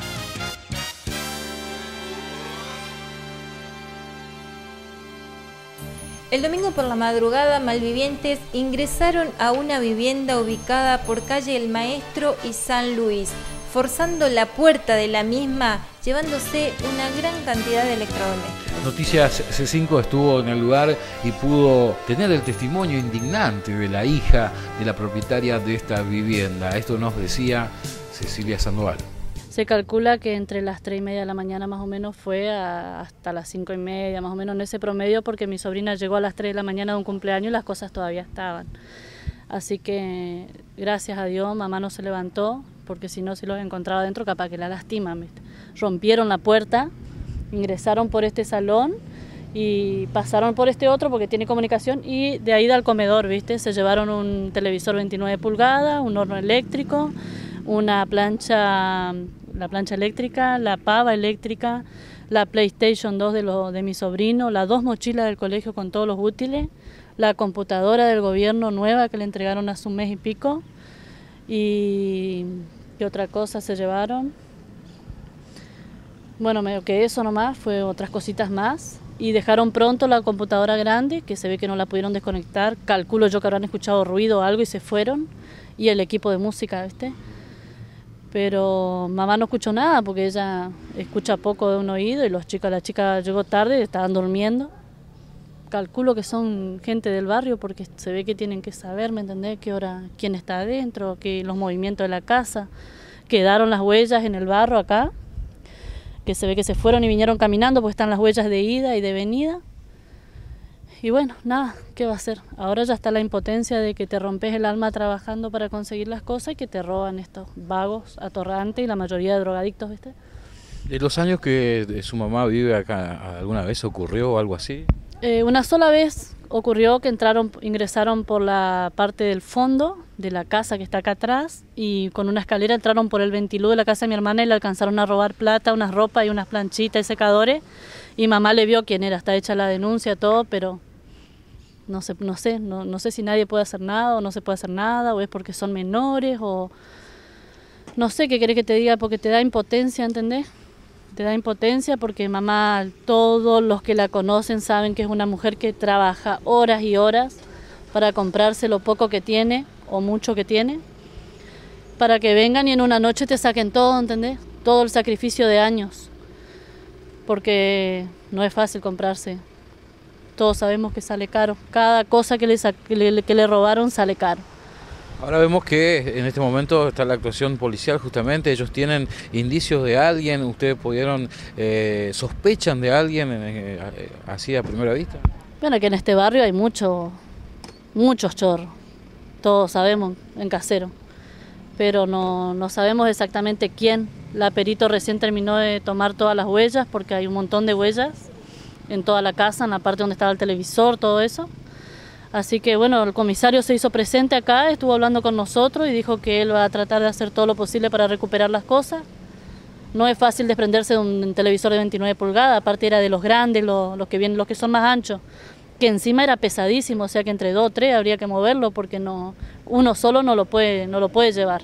El domingo por la madrugada, malvivientes ingresaron a una vivienda ubicada por calle El Maestro y San Luis, forzando la puerta de la misma, llevándose una gran cantidad de electrodomésticos. Noticias C5 estuvo en el lugar y pudo tener el testimonio indignante de la hija de la propietaria de esta vivienda. Esto nos decía Cecilia Sandoval. Se calcula que entre las 3:30 de la mañana más o menos fue hasta las 5:30, más o menos en ese promedio, porque mi sobrina llegó a las 3 de la mañana de un cumpleaños y las cosas todavía estaban. Así que gracias a Dios mamá no se levantó, porque si no, si los encontraba adentro capaz que la lastiman, ¿viste? Rompieron la puerta, ingresaron por este salón y pasaron por este otro porque tiene comunicación y de ahí al comedor, ¿viste? Se llevaron un televisor 29 pulgadas, un horno eléctrico, una plancha, la plancha eléctrica, la pava eléctrica, la PlayStation 2 de mi sobrino, las 2 mochilas del colegio con todos los útiles, la computadora del gobierno nueva que le entregaron hace un mes y pico y ¿qué otra cosa se llevaron? Bueno, medio que eso nomás, fue otras cositas más y dejaron pronto la computadora grande que se ve que no la pudieron desconectar, calculo yo que habrán escuchado ruido o algo y se fueron y el equipo de música, ¿viste? Pero mamá no escuchó nada porque ella escucha poco de un oído y la chica llegó tarde y estaban durmiendo. calculo que son gente del barrio porque se ve que tienen que saber, ¿me entendés? Qué hora, quién está adentro, que los movimientos de la casa. Quedaron las huellas en el barro acá, que se ve que se fueron y vinieron caminando porque están las huellas de ida y de venida. Y bueno, nada, ¿qué va a hacer? Ahora ya está la impotencia de que te rompes el alma trabajando para conseguir las cosas y que te roban estos vagos atorrantes y la mayoría de drogadictos, ¿viste? ¿De los años que su mamá vive acá, alguna vez ocurrió algo así? Una sola vez ocurrió que ingresaron por la parte del fondo de la casa que está acá atrás y con una escalera entraron por el ventilú de la casa de mi hermana y le alcanzaron a robar plata, unas ropas y unas planchitas y secadores y mamá le vio quién era, está hecha la denuncia, todo, pero no sé si nadie puede hacer nada o no se puede hacer nada o es porque son menores o no sé qué querés que te diga porque te da impotencia, ¿entendés? Te da impotencia porque mamá, todos los que la conocen saben que es una mujer que trabaja horas y horas para comprarse lo poco que tiene o mucho que tiene, para que vengan y en una noche te saquen todo, ¿entendés? Todo el sacrificio de años, porque no es fácil comprarse. Todos sabemos que sale caro, cada cosa que le robaron sale caro. Ahora vemos que en este momento está la actuación policial justamente, ellos tienen indicios de alguien, ustedes sospechan de alguien así a primera vista. Bueno, que en este barrio hay muchos chorros, todos sabemos en Casero, pero no sabemos exactamente quién. La perito recién terminó de tomar todas las huellas porque hay un montón de huellas en toda la casa, en la parte donde estaba el televisor, todo eso. Así que bueno, el comisario se hizo presente acá, estuvo hablando con nosotros y dijo que él va a tratar de hacer todo lo posible para recuperar las cosas. No es fácil desprenderse de un televisor de 29 pulgadas, aparte era de los grandes, los que son más anchos, que encima era pesadísimo, o sea que entre 2 o 3 habría que moverlo porque uno solo no lo puede llevar.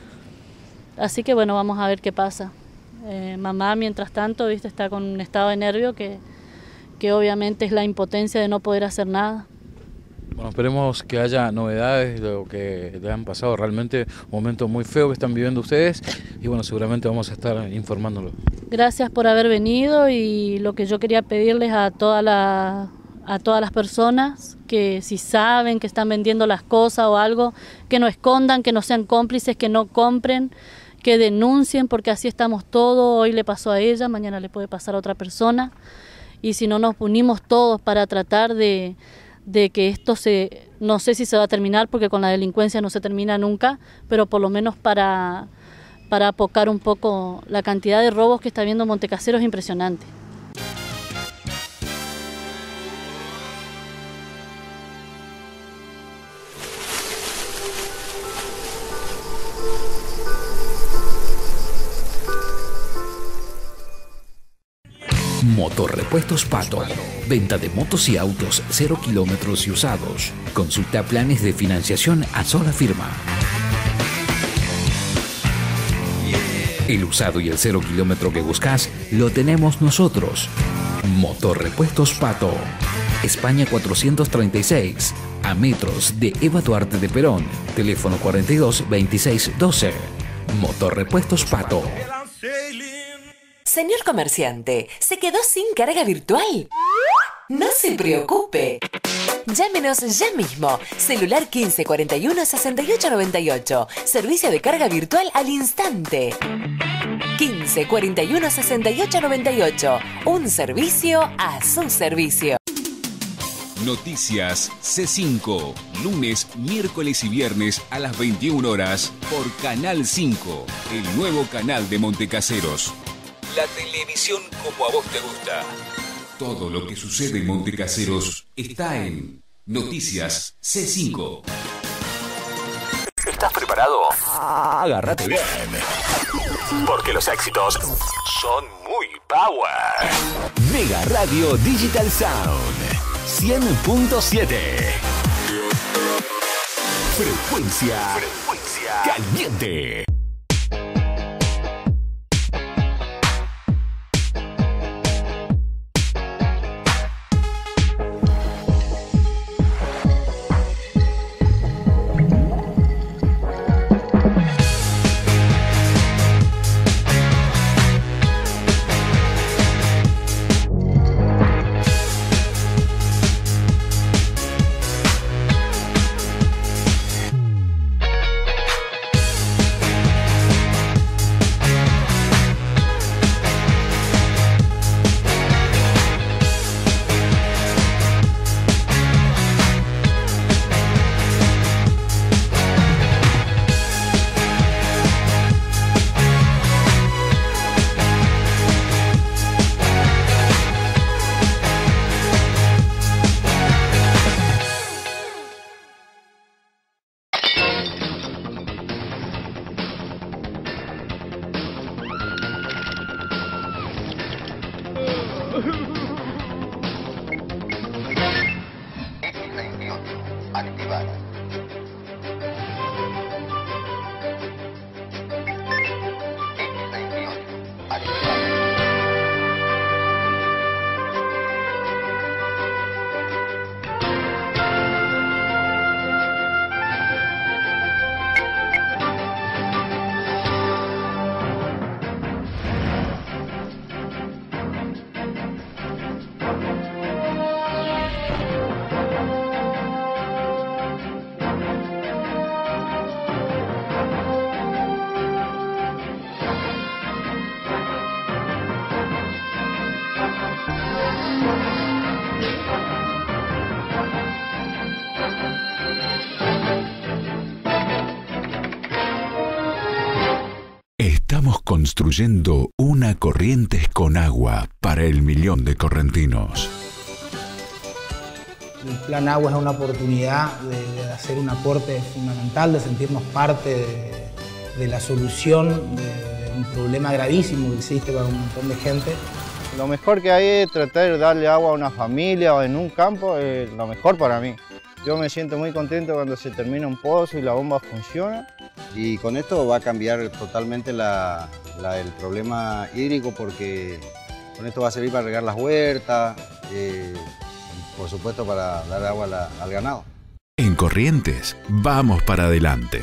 Así que bueno, vamos a ver qué pasa. Mamá, mientras tanto, viste, está con un estado de nervio que obviamente es la impotencia de no poder hacer nada. Bueno, esperemos que haya novedades de lo que le han pasado, realmente un momento muy feo que están viviendo ustedes y bueno, seguramente vamos a estar informándolo. Gracias por haber venido y lo que yo quería pedirles a todas las personas que si saben que están vendiendo las cosas o algo, que no escondan, que no sean cómplices, que no compren, que denuncien porque así estamos todos, hoy le pasó a ella, mañana le puede pasar a otra persona y si no nos unimos todos para tratar de que esto no sé si se va a terminar porque con la delincuencia no se termina nunca, pero por lo menos para apocar un poco la cantidad de robos que está habiendo en Montecasero es impresionante. Motorrepuestos Pato. Venta de motos y autos 0 kilómetros y usados. Consulta planes de financiación a sola firma. El usado y el 0 kilómetro que buscas lo tenemos nosotros. Motorrepuestos Pato. España 436. A metros de Eva Duarte de Perón. Teléfono 42 26 12. Motorrepuestos Pato. Señor comerciante, ¿se quedó sin carga virtual? No se preocupe. Llámenos ya mismo. Celular 15 41 68 98. Servicio de carga virtual al instante. 15 41 68 98. Un servicio a su servicio. Noticias C5. Lunes, miércoles y viernes a las 21 horas por Canal 5. El nuevo canal de Montecaseros. La televisión como a vos te gusta. Todo lo que sucede en Montecaseros está en Noticias C5. ¿Estás preparado? Agárrate bien. Porque los éxitos son muy power. Mega Radio Digital Sound 100.7. Frecuencia caliente. Estamos construyendo una Corrientes con agua para el millón de correntinos. El Plan Agua es una oportunidad de hacer un aporte fundamental, de sentirnos parte de la solución de un problema gravísimo que existe para un montón de gente. Lo mejor que hay es tratar de darle agua a una familia o en un campo, es lo mejor para mí. Yo me siento muy contento cuando se termina un pozo y la bomba funciona. Y con esto va a cambiar totalmente el problema hídrico, porque con esto va a servir para regar las huertas, por supuesto para dar agua al ganado. En Corrientes, vamos para adelante.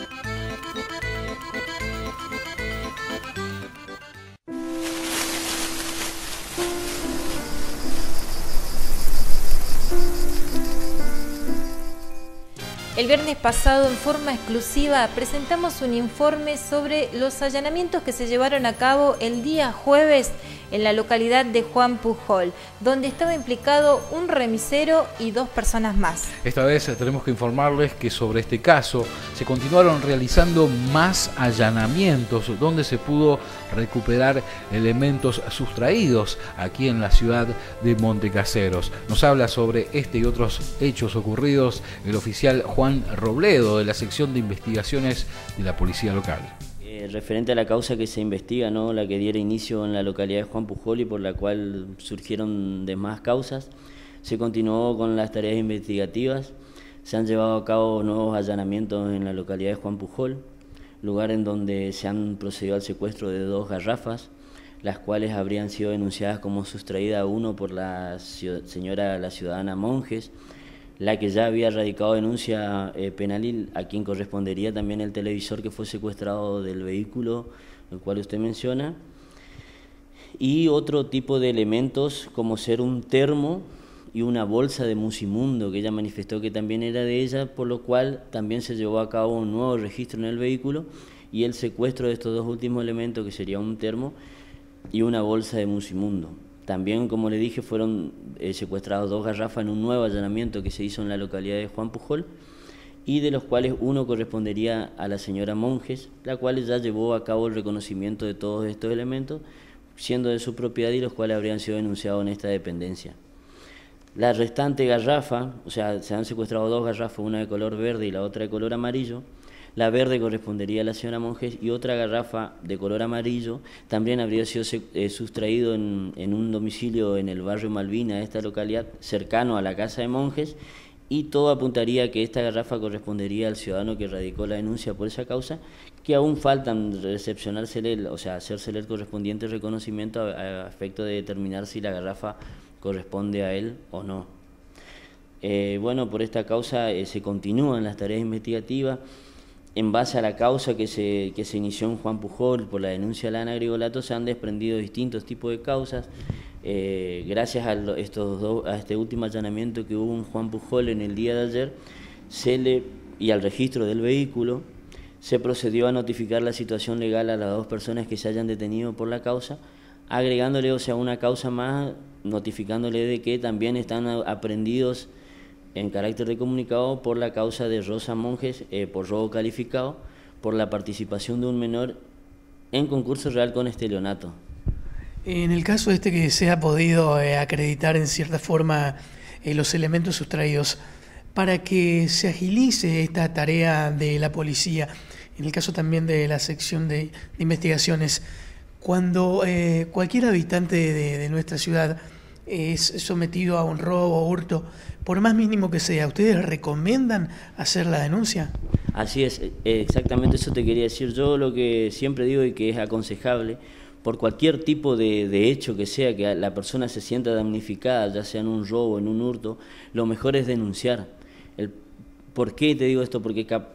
El viernes pasado, en forma exclusiva, presentamos un informe sobre los allanamientos que se llevaron a cabo el día jueves en la localidad de Juan Pujol, donde estaba implicado un remisero y 2 personas más. Esta vez tenemos que informarles que sobre este caso se continuaron realizando más allanamientos, donde se pudo recuperar elementos sustraídos aquí en la ciudad de Montecaseros. Nos habla sobre este y otros hechos ocurridos el oficial Juan Robledo, de la sección de investigaciones de la policía local. Referente a la causa que se investiga, ¿no?, la que diera inicio en la localidad de Juan Pujol y por la cual surgieron demás causas, se continuó con las tareas investigativas. Se han llevado a cabo nuevos allanamientos en la localidad de Juan Pujol, lugar en donde se han procedido al secuestro de 2 garrafas, las cuales habrían sido denunciadas como sustraída uno por la ciudadana Monjes, la que ya había radicado denuncia penal y a quien correspondería también el televisor que fue secuestrado del vehículo, el cual usted menciona, y otro tipo de elementos como ser un termo y una bolsa de Musimundo, que ella manifestó que también era de ella, por lo cual también se llevó a cabo un nuevo registro en el vehículo y el secuestro de estos 2 últimos elementos, que sería un termo y una bolsa de Musimundo. También, como le dije, fueron secuestrados 2 garrafas en un nuevo allanamiento que se hizo en la localidad de Juan Pujol, y de los cuales uno correspondería a la señora Monjes, la cual ya llevó a cabo el reconocimiento de todos estos elementos, siendo de su propiedad y los cuales habrían sido denunciados en esta dependencia. La restante garrafa, o sea, se han secuestrado 2 garrafas, una de color verde y la otra de color amarillo. La verde correspondería a la señora Monjes y otra garrafa de color amarillo también habría sido sustraído en un domicilio en el barrio Malvina de esta localidad, cercano a la casa de Monjes, y todo apuntaría a que esta garrafa correspondería al ciudadano que radicó la denuncia por esa causa, que aún faltan recepcionársele, o sea, hacérsele el correspondiente reconocimiento a efecto de determinar si la garrafa corresponde a él o no. Bueno, por esta causa se continúan las tareas investigativas. En base a la causa que se inició en Juan Pujol por la denuncia de Lana Grigolato, se han desprendido distintos tipos de causas. Gracias a este último allanamiento que hubo en Juan Pujol en el día de ayer y al registro del vehículo, se procedió a notificar la situación legal a las 2 personas que se hayan detenido por la causa, agregándole, o sea, una causa más, notificándole de que también están aprehendidos en carácter de comunicado por la causa de Rosa Monjes por robo calificado por la participación de un menor en concurso real con estelionato. En el caso que se ha podido acreditar en cierta forma los elementos sustraídos, para que se agilice esta tarea de la policía, en el caso también de la sección de investigaciones, cuando cualquier habitante de nuestra ciudad es sometido a un robo o hurto, por más mínimo que sea, ¿ustedes recomiendan hacer la denuncia? Así es, exactamente eso te quería decir. Yo lo que siempre digo y que es aconsejable, por cualquier tipo de hecho que sea, que la persona se sienta damnificada, ya sea en un robo, en un hurto, lo mejor es denunciar. ¿Por qué te digo esto? Porque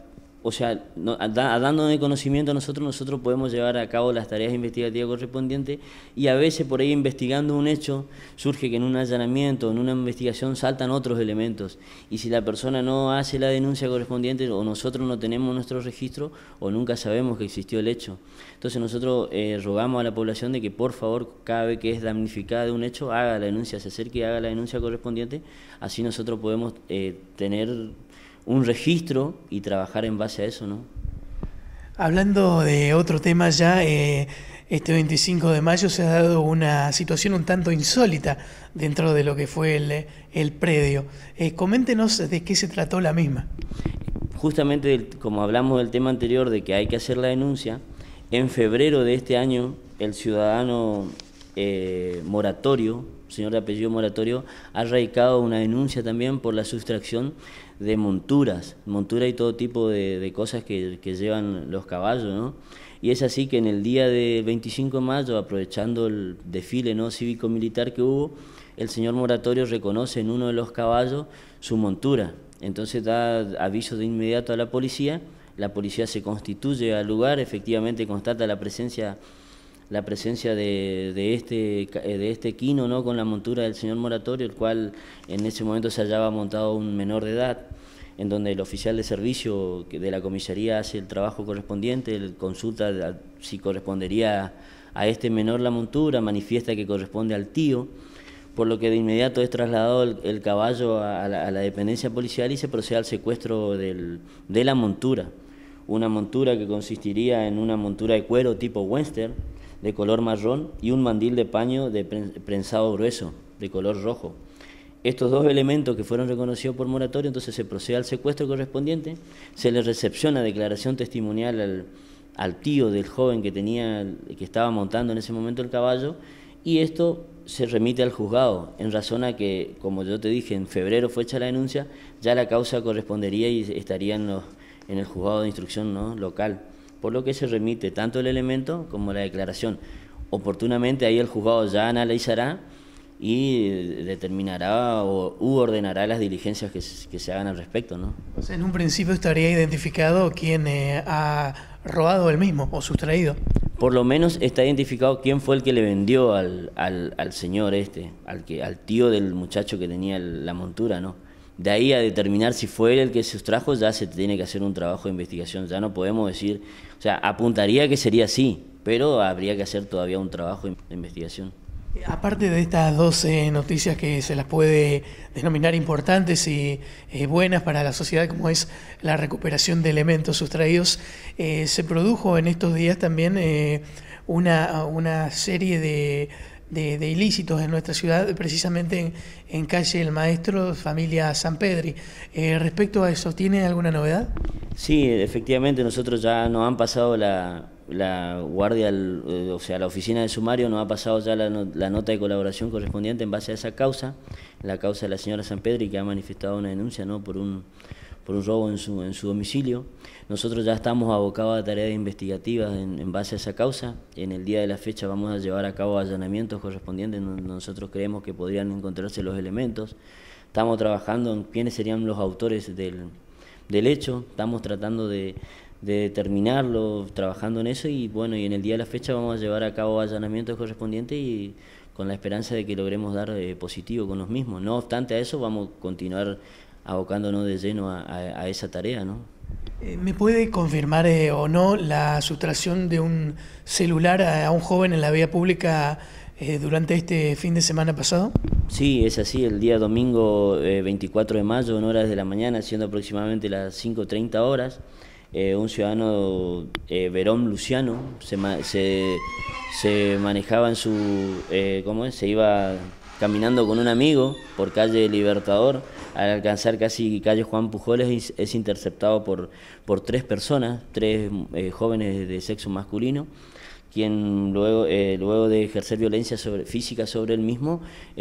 o sea, dándonos conocimiento a nosotros podemos llevar a cabo las tareas investigativas correspondientes, y a veces por ahí investigando un hecho surge que en un allanamiento, en una investigación saltan otros elementos, y si la persona no hace la denuncia correspondiente o nosotros no tenemos nuestro registro o nunca sabemos que existió el hecho. Entonces nosotros rogamos a la población de que por favor cada vez que es damnificada de un hecho haga la denuncia, se acerque y haga la denuncia correspondiente, así nosotros podemos tener un registro y trabajar en base a eso, ¿no? Hablando de otro tema ya, este 25 de mayo se ha dado una situación un tanto insólita dentro de lo que fue el predio. Coméntenos de qué se trató la misma. Justamente, como hablamos del tema anterior de que hay que hacer la denuncia, en febrero de este año el ciudadano Moratorio, señor de apellido Moratorio, ha radicado una denuncia también por la sustracción de montura y todo tipo de cosas que llevan los caballos, ¿no? Y es así que en el día de 25 de mayo, aprovechando el desfile, ¿no?, cívico-militar que hubo, el señor Moratorio reconoce en uno de los caballos su montura. Entonces da aviso de inmediato a la policía se constituye al lugar, efectivamente constata la presencia de este equino, ¿no?, con la montura del señor Moratorio, el cual en ese momento se hallaba montado un menor de edad, en donde el oficial de servicio de la comisaría hace el trabajo correspondiente, consulta si correspondería a este menor la montura, manifiesta que corresponde al tío, por lo que de inmediato es trasladado el caballo a la dependencia policial y se procede al secuestro de la montura. Una montura que consistiría en una montura de cuero tipo Western, de color marrón, y un mandil de paño de prensado grueso, de color rojo. Estos dos elementos que fueron reconocidos por Moratorio, entonces se procede al secuestro correspondiente, se le recepciona declaración testimonial al tío del joven que estaba montando en ese momento el caballo, y esto se remite al juzgado, en razón a que, como yo te dije, en febrero fue hecha la denuncia, ya la causa correspondería y estaría en el juzgado de instrucción, ¿no?, local, por lo que se remite tanto el elemento como la declaración. Oportunamente ahí el juzgado ya analizará y determinará u ordenará las diligencias que se hagan al respecto, ¿no? O sea, en un principio estaría identificado quién ha robado el mismo o sustraído. Por lo menos está identificado quién fue el que le vendió al señor al tío del muchacho que tenía la montura, ¿no? De ahí a determinar si fue él el que sustrajo, ya se tiene que hacer un trabajo de investigación, ya no podemos decir, o sea, apuntaría que sería así, pero habría que hacer todavía un trabajo de investigación. Aparte de estas 12 noticias que se las puede denominar importantes y buenas para la sociedad, como es la recuperación de elementos sustraídos, se produjo en estos días también una serie de ilícitos en nuestra ciudad, precisamente en calle El Maestro, familia Sanpedri. Respecto a eso, ¿tiene alguna novedad? Sí, efectivamente, nosotros ya nos han pasado la guardia, o sea, la oficina de sumario nos ha pasado ya la nota de colaboración correspondiente en base a esa causa, la causa de la señora Sanpedri, que ha manifestado una denuncia, ¿no?, por un robo en su domicilio. Nosotros ya estamos abocados a tareas investigativas en base a esa causa. En el día de la fecha vamos a llevar a cabo allanamientos correspondientes. Nosotros creemos que podrían encontrarse los elementos. Estamos trabajando en quiénes serían los autores del hecho. Estamos tratando de determinarlo, trabajando en eso, y bueno, y en el día de la fecha vamos a llevar a cabo allanamientos correspondientes y con la esperanza de que logremos dar positivo con los mismos. No obstante a eso, vamos a continuar abocándonos de lleno a esa tarea, ¿no? ¿Me puede confirmar o no la sustracción de un celular a un joven en la vía pública durante este fin de semana pasado? Sí, es así. El día domingo 24 de mayo, en horas de la mañana, siendo aproximadamente las 5:30 horas, un ciudadano, Verón Luciano, se manejaba en se iba caminando con un amigo por calle Libertador. Al alcanzar casi calle Juan Pujoles es interceptado por tres personas, tres jóvenes de sexo masculino, quien luego de ejercer violencia física sobre él mismo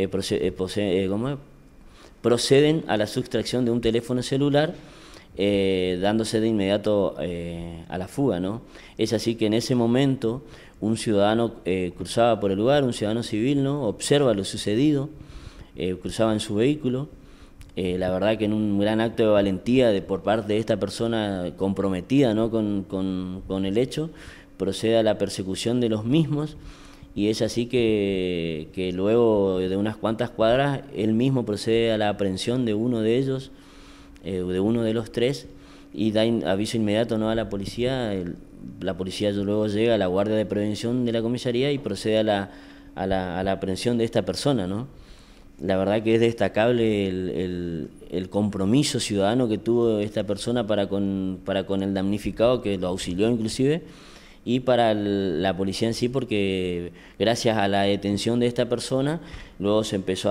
proceden a la sustracción de un teléfono celular, dándose de inmediato a la fuga, ¿no? Es así que en ese momento un ciudadano cruzaba por el lugar, un ciudadano civil, ¿no?, observa lo sucedido, cruzaba en su vehículo, La verdad que en un gran acto de valentía por parte de esta persona comprometida, ¿no?, con el hecho, procede a la persecución de los mismos, y es así que luego de unas cuantas cuadras él mismo procede a la aprehensión de uno de ellos, de uno de los tres, y da aviso inmediato, ¿no?, a la policía. La policía luego llega a la guardia de prevención de la comisaría y procede a la aprehensión de esta persona, ¿no? La verdad que es destacable el compromiso ciudadano que tuvo esta persona para con el damnificado, que lo auxilió inclusive, y para la policía en sí, porque gracias a la detención de esta persona luego se empezó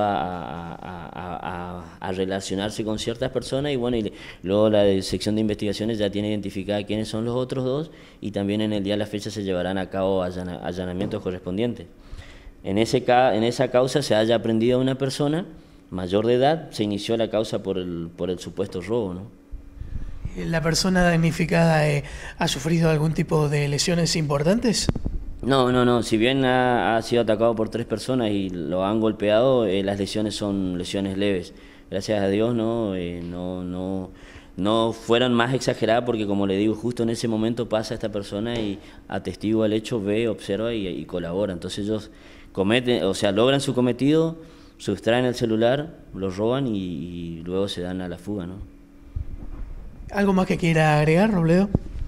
a relacionarse con ciertas personas, y bueno, y luego la sección de investigaciones ya tiene identificada quiénes son los otros dos, y también en el día de la fecha se llevarán a cabo allanamientos correspondientes. En esa causa se haya aprendido a una persona mayor de edad, se inició la causa por el supuesto robo, ¿no? ¿La persona damnificada ha sufrido algún tipo de lesiones importantes? No. Si bien ha sido atacado por 3 personas y lo han golpeado, las lesiones son lesiones leves. Gracias a Dios no fueron más exageradas, porque como le digo, justo en ese momento pasa esta persona y atestigua el hecho, ve, observa y colabora. Entonces ellos logran su cometido, sustraen el celular, lo roban y luego se dan a la fuga, ¿no? ¿Algo más que quiera agregar, Robledo?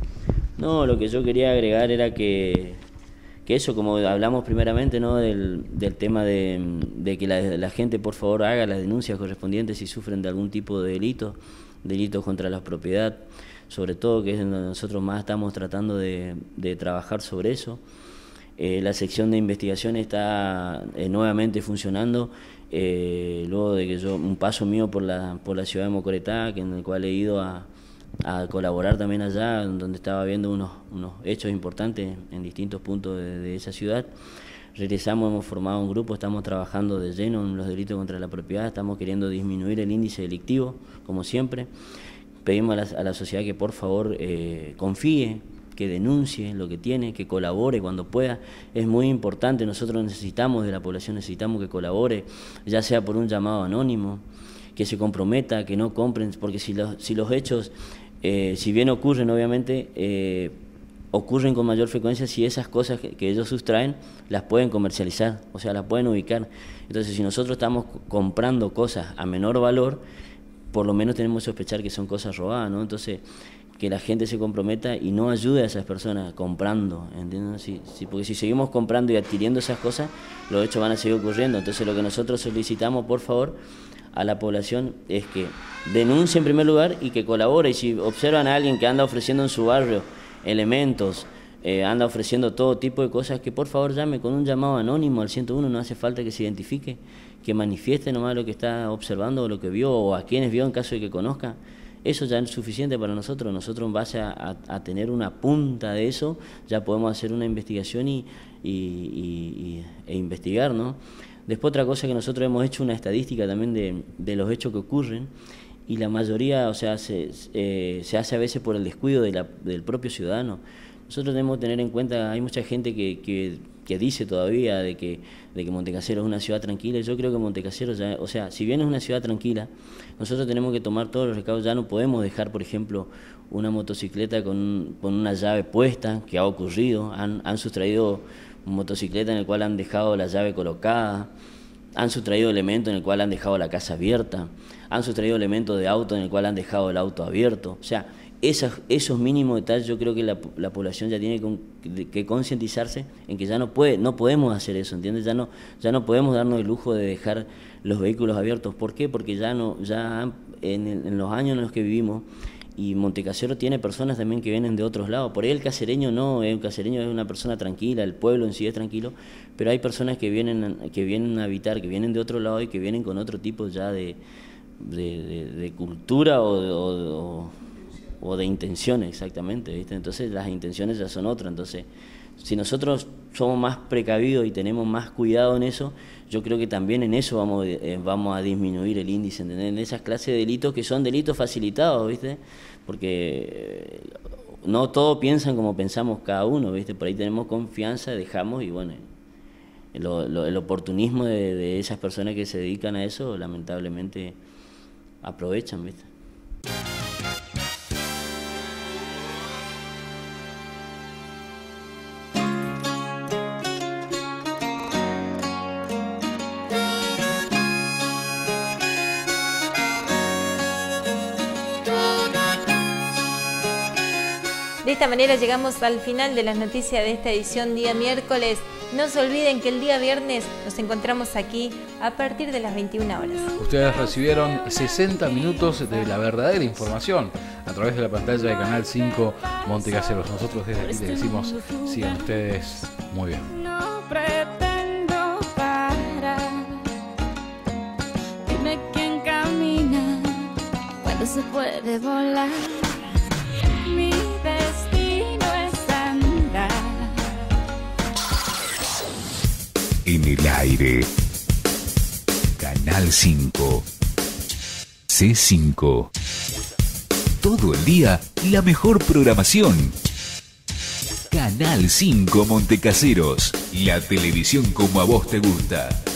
No, lo que yo quería agregar era que eso, como hablamos primeramente, ¿no?, del tema de que la gente por favor haga las denuncias correspondientes si sufren de algún tipo de delitos contra la propiedad, sobre todo, que es donde nosotros más estamos tratando de trabajar sobre eso. La sección de investigación está nuevamente funcionando, luego de que un paso mío por la ciudad de Mocoretá, en el cual he ido a colaborar también allá, donde estaba viendo unos hechos importantes en distintos puntos de esa ciudad. Regresamos, hemos formado un grupo, estamos trabajando de lleno en los delitos contra la propiedad, estamos queriendo disminuir el índice delictivo, como siempre. Pedimos a la sociedad que por favor confíe, que denuncie lo que tiene, que colabore cuando pueda. Es muy importante, nosotros necesitamos de la población, necesitamos que colabore, ya sea por un llamado anónimo, que se comprometa, que no compren, porque si los hechos, si bien ocurren, obviamente, ocurren con mayor frecuencia si esas cosas que ellos sustraen las pueden comercializar, o sea, las pueden ubicar. Entonces, si nosotros estamos comprando cosas a menor valor, por lo menos tenemos que sospechar que son cosas robadas, ¿no? Entonces, que la gente se comprometa y no ayude a esas personas comprando, ¿entiendes? Porque si seguimos comprando y adquiriendo esas cosas, los hechos van a seguir ocurriendo. Entonces, lo que nosotros solicitamos, por favor, a la población es que denuncie en primer lugar y que colabore. Y si observan a alguien que anda ofreciendo en su barrio elementos, anda ofreciendo todo tipo de cosas, que por favor llame con un llamado anónimo al 101, no hace falta que se identifique, que manifieste nomás lo que está observando o lo que vio o a quienes vio en caso de que conozca. Eso ya es suficiente para nosotros. Nosotros, en base a tener una punta de eso, ya podemos hacer una investigación e investigar, ¿no? Después, otra cosa, que nosotros hemos hecho una estadística también de los hechos que ocurren, y la mayoría, o sea, se hace a veces por el descuido del propio ciudadano. Nosotros tenemos que tener en cuenta, hay mucha gente que dice todavía de que Montecasero es una ciudad tranquila. Yo creo que Montecasero ya, o sea, si bien es una ciudad tranquila, nosotros tenemos que tomar todos los recaudos. Ya no podemos dejar, por ejemplo, una motocicleta con una llave puesta, que ha ocurrido. Han sustraído motocicleta en el cual han dejado la llave colocada, han sustraído elementos en el cual han dejado la casa abierta, han sustraído elementos de auto en el cual han dejado el auto abierto. O sea, esos mínimos detalles, yo creo que la población ya tiene que concientizarse en que ya no podemos hacer eso, ¿entiendes? Ya no podemos darnos el lujo de dejar los vehículos abiertos. ¿Por qué? Porque ya en los años en los que vivimos, y Montecasero tiene personas también que vienen de otros lados. Por ahí el casereño no, el casereño es una persona tranquila, el pueblo en sí es tranquilo, pero hay personas que vienen a habitar, que vienen de otro lado y que vienen con otro tipo ya de cultura o de intenciones, exactamente, ¿viste? Entonces las intenciones ya son otras. Entonces, si nosotros somos más precavidos y tenemos más cuidado en eso, yo creo que también en eso vamos a disminuir el índice, ¿entendés? En esas clases de delitos que son delitos facilitados, ¿viste? Porque no todos piensan como pensamos cada uno, ¿viste? Por ahí tenemos confianza, dejamos, y bueno, el oportunismo de esas personas que se dedican a eso, lamentablemente aprovechan, ¿viste? De esta manera llegamos al final de las noticias de esta edición día miércoles. No se olviden que el día viernes nos encontramos aquí a partir de las 21 horas. Ustedes recibieron 60 minutos de la verdadera información a través de la pantalla de Canal 5 Montecaseros. Nosotros desde aquí les decimos, sigan ustedes muy bien. No pretendo parar. Dime quién camina cuando se puede volar. Mi destino es andar. En el aire. Canal 5. C5. Todo el día, la mejor programación. Canal 5 Montecaseros. La televisión como a vos te gusta.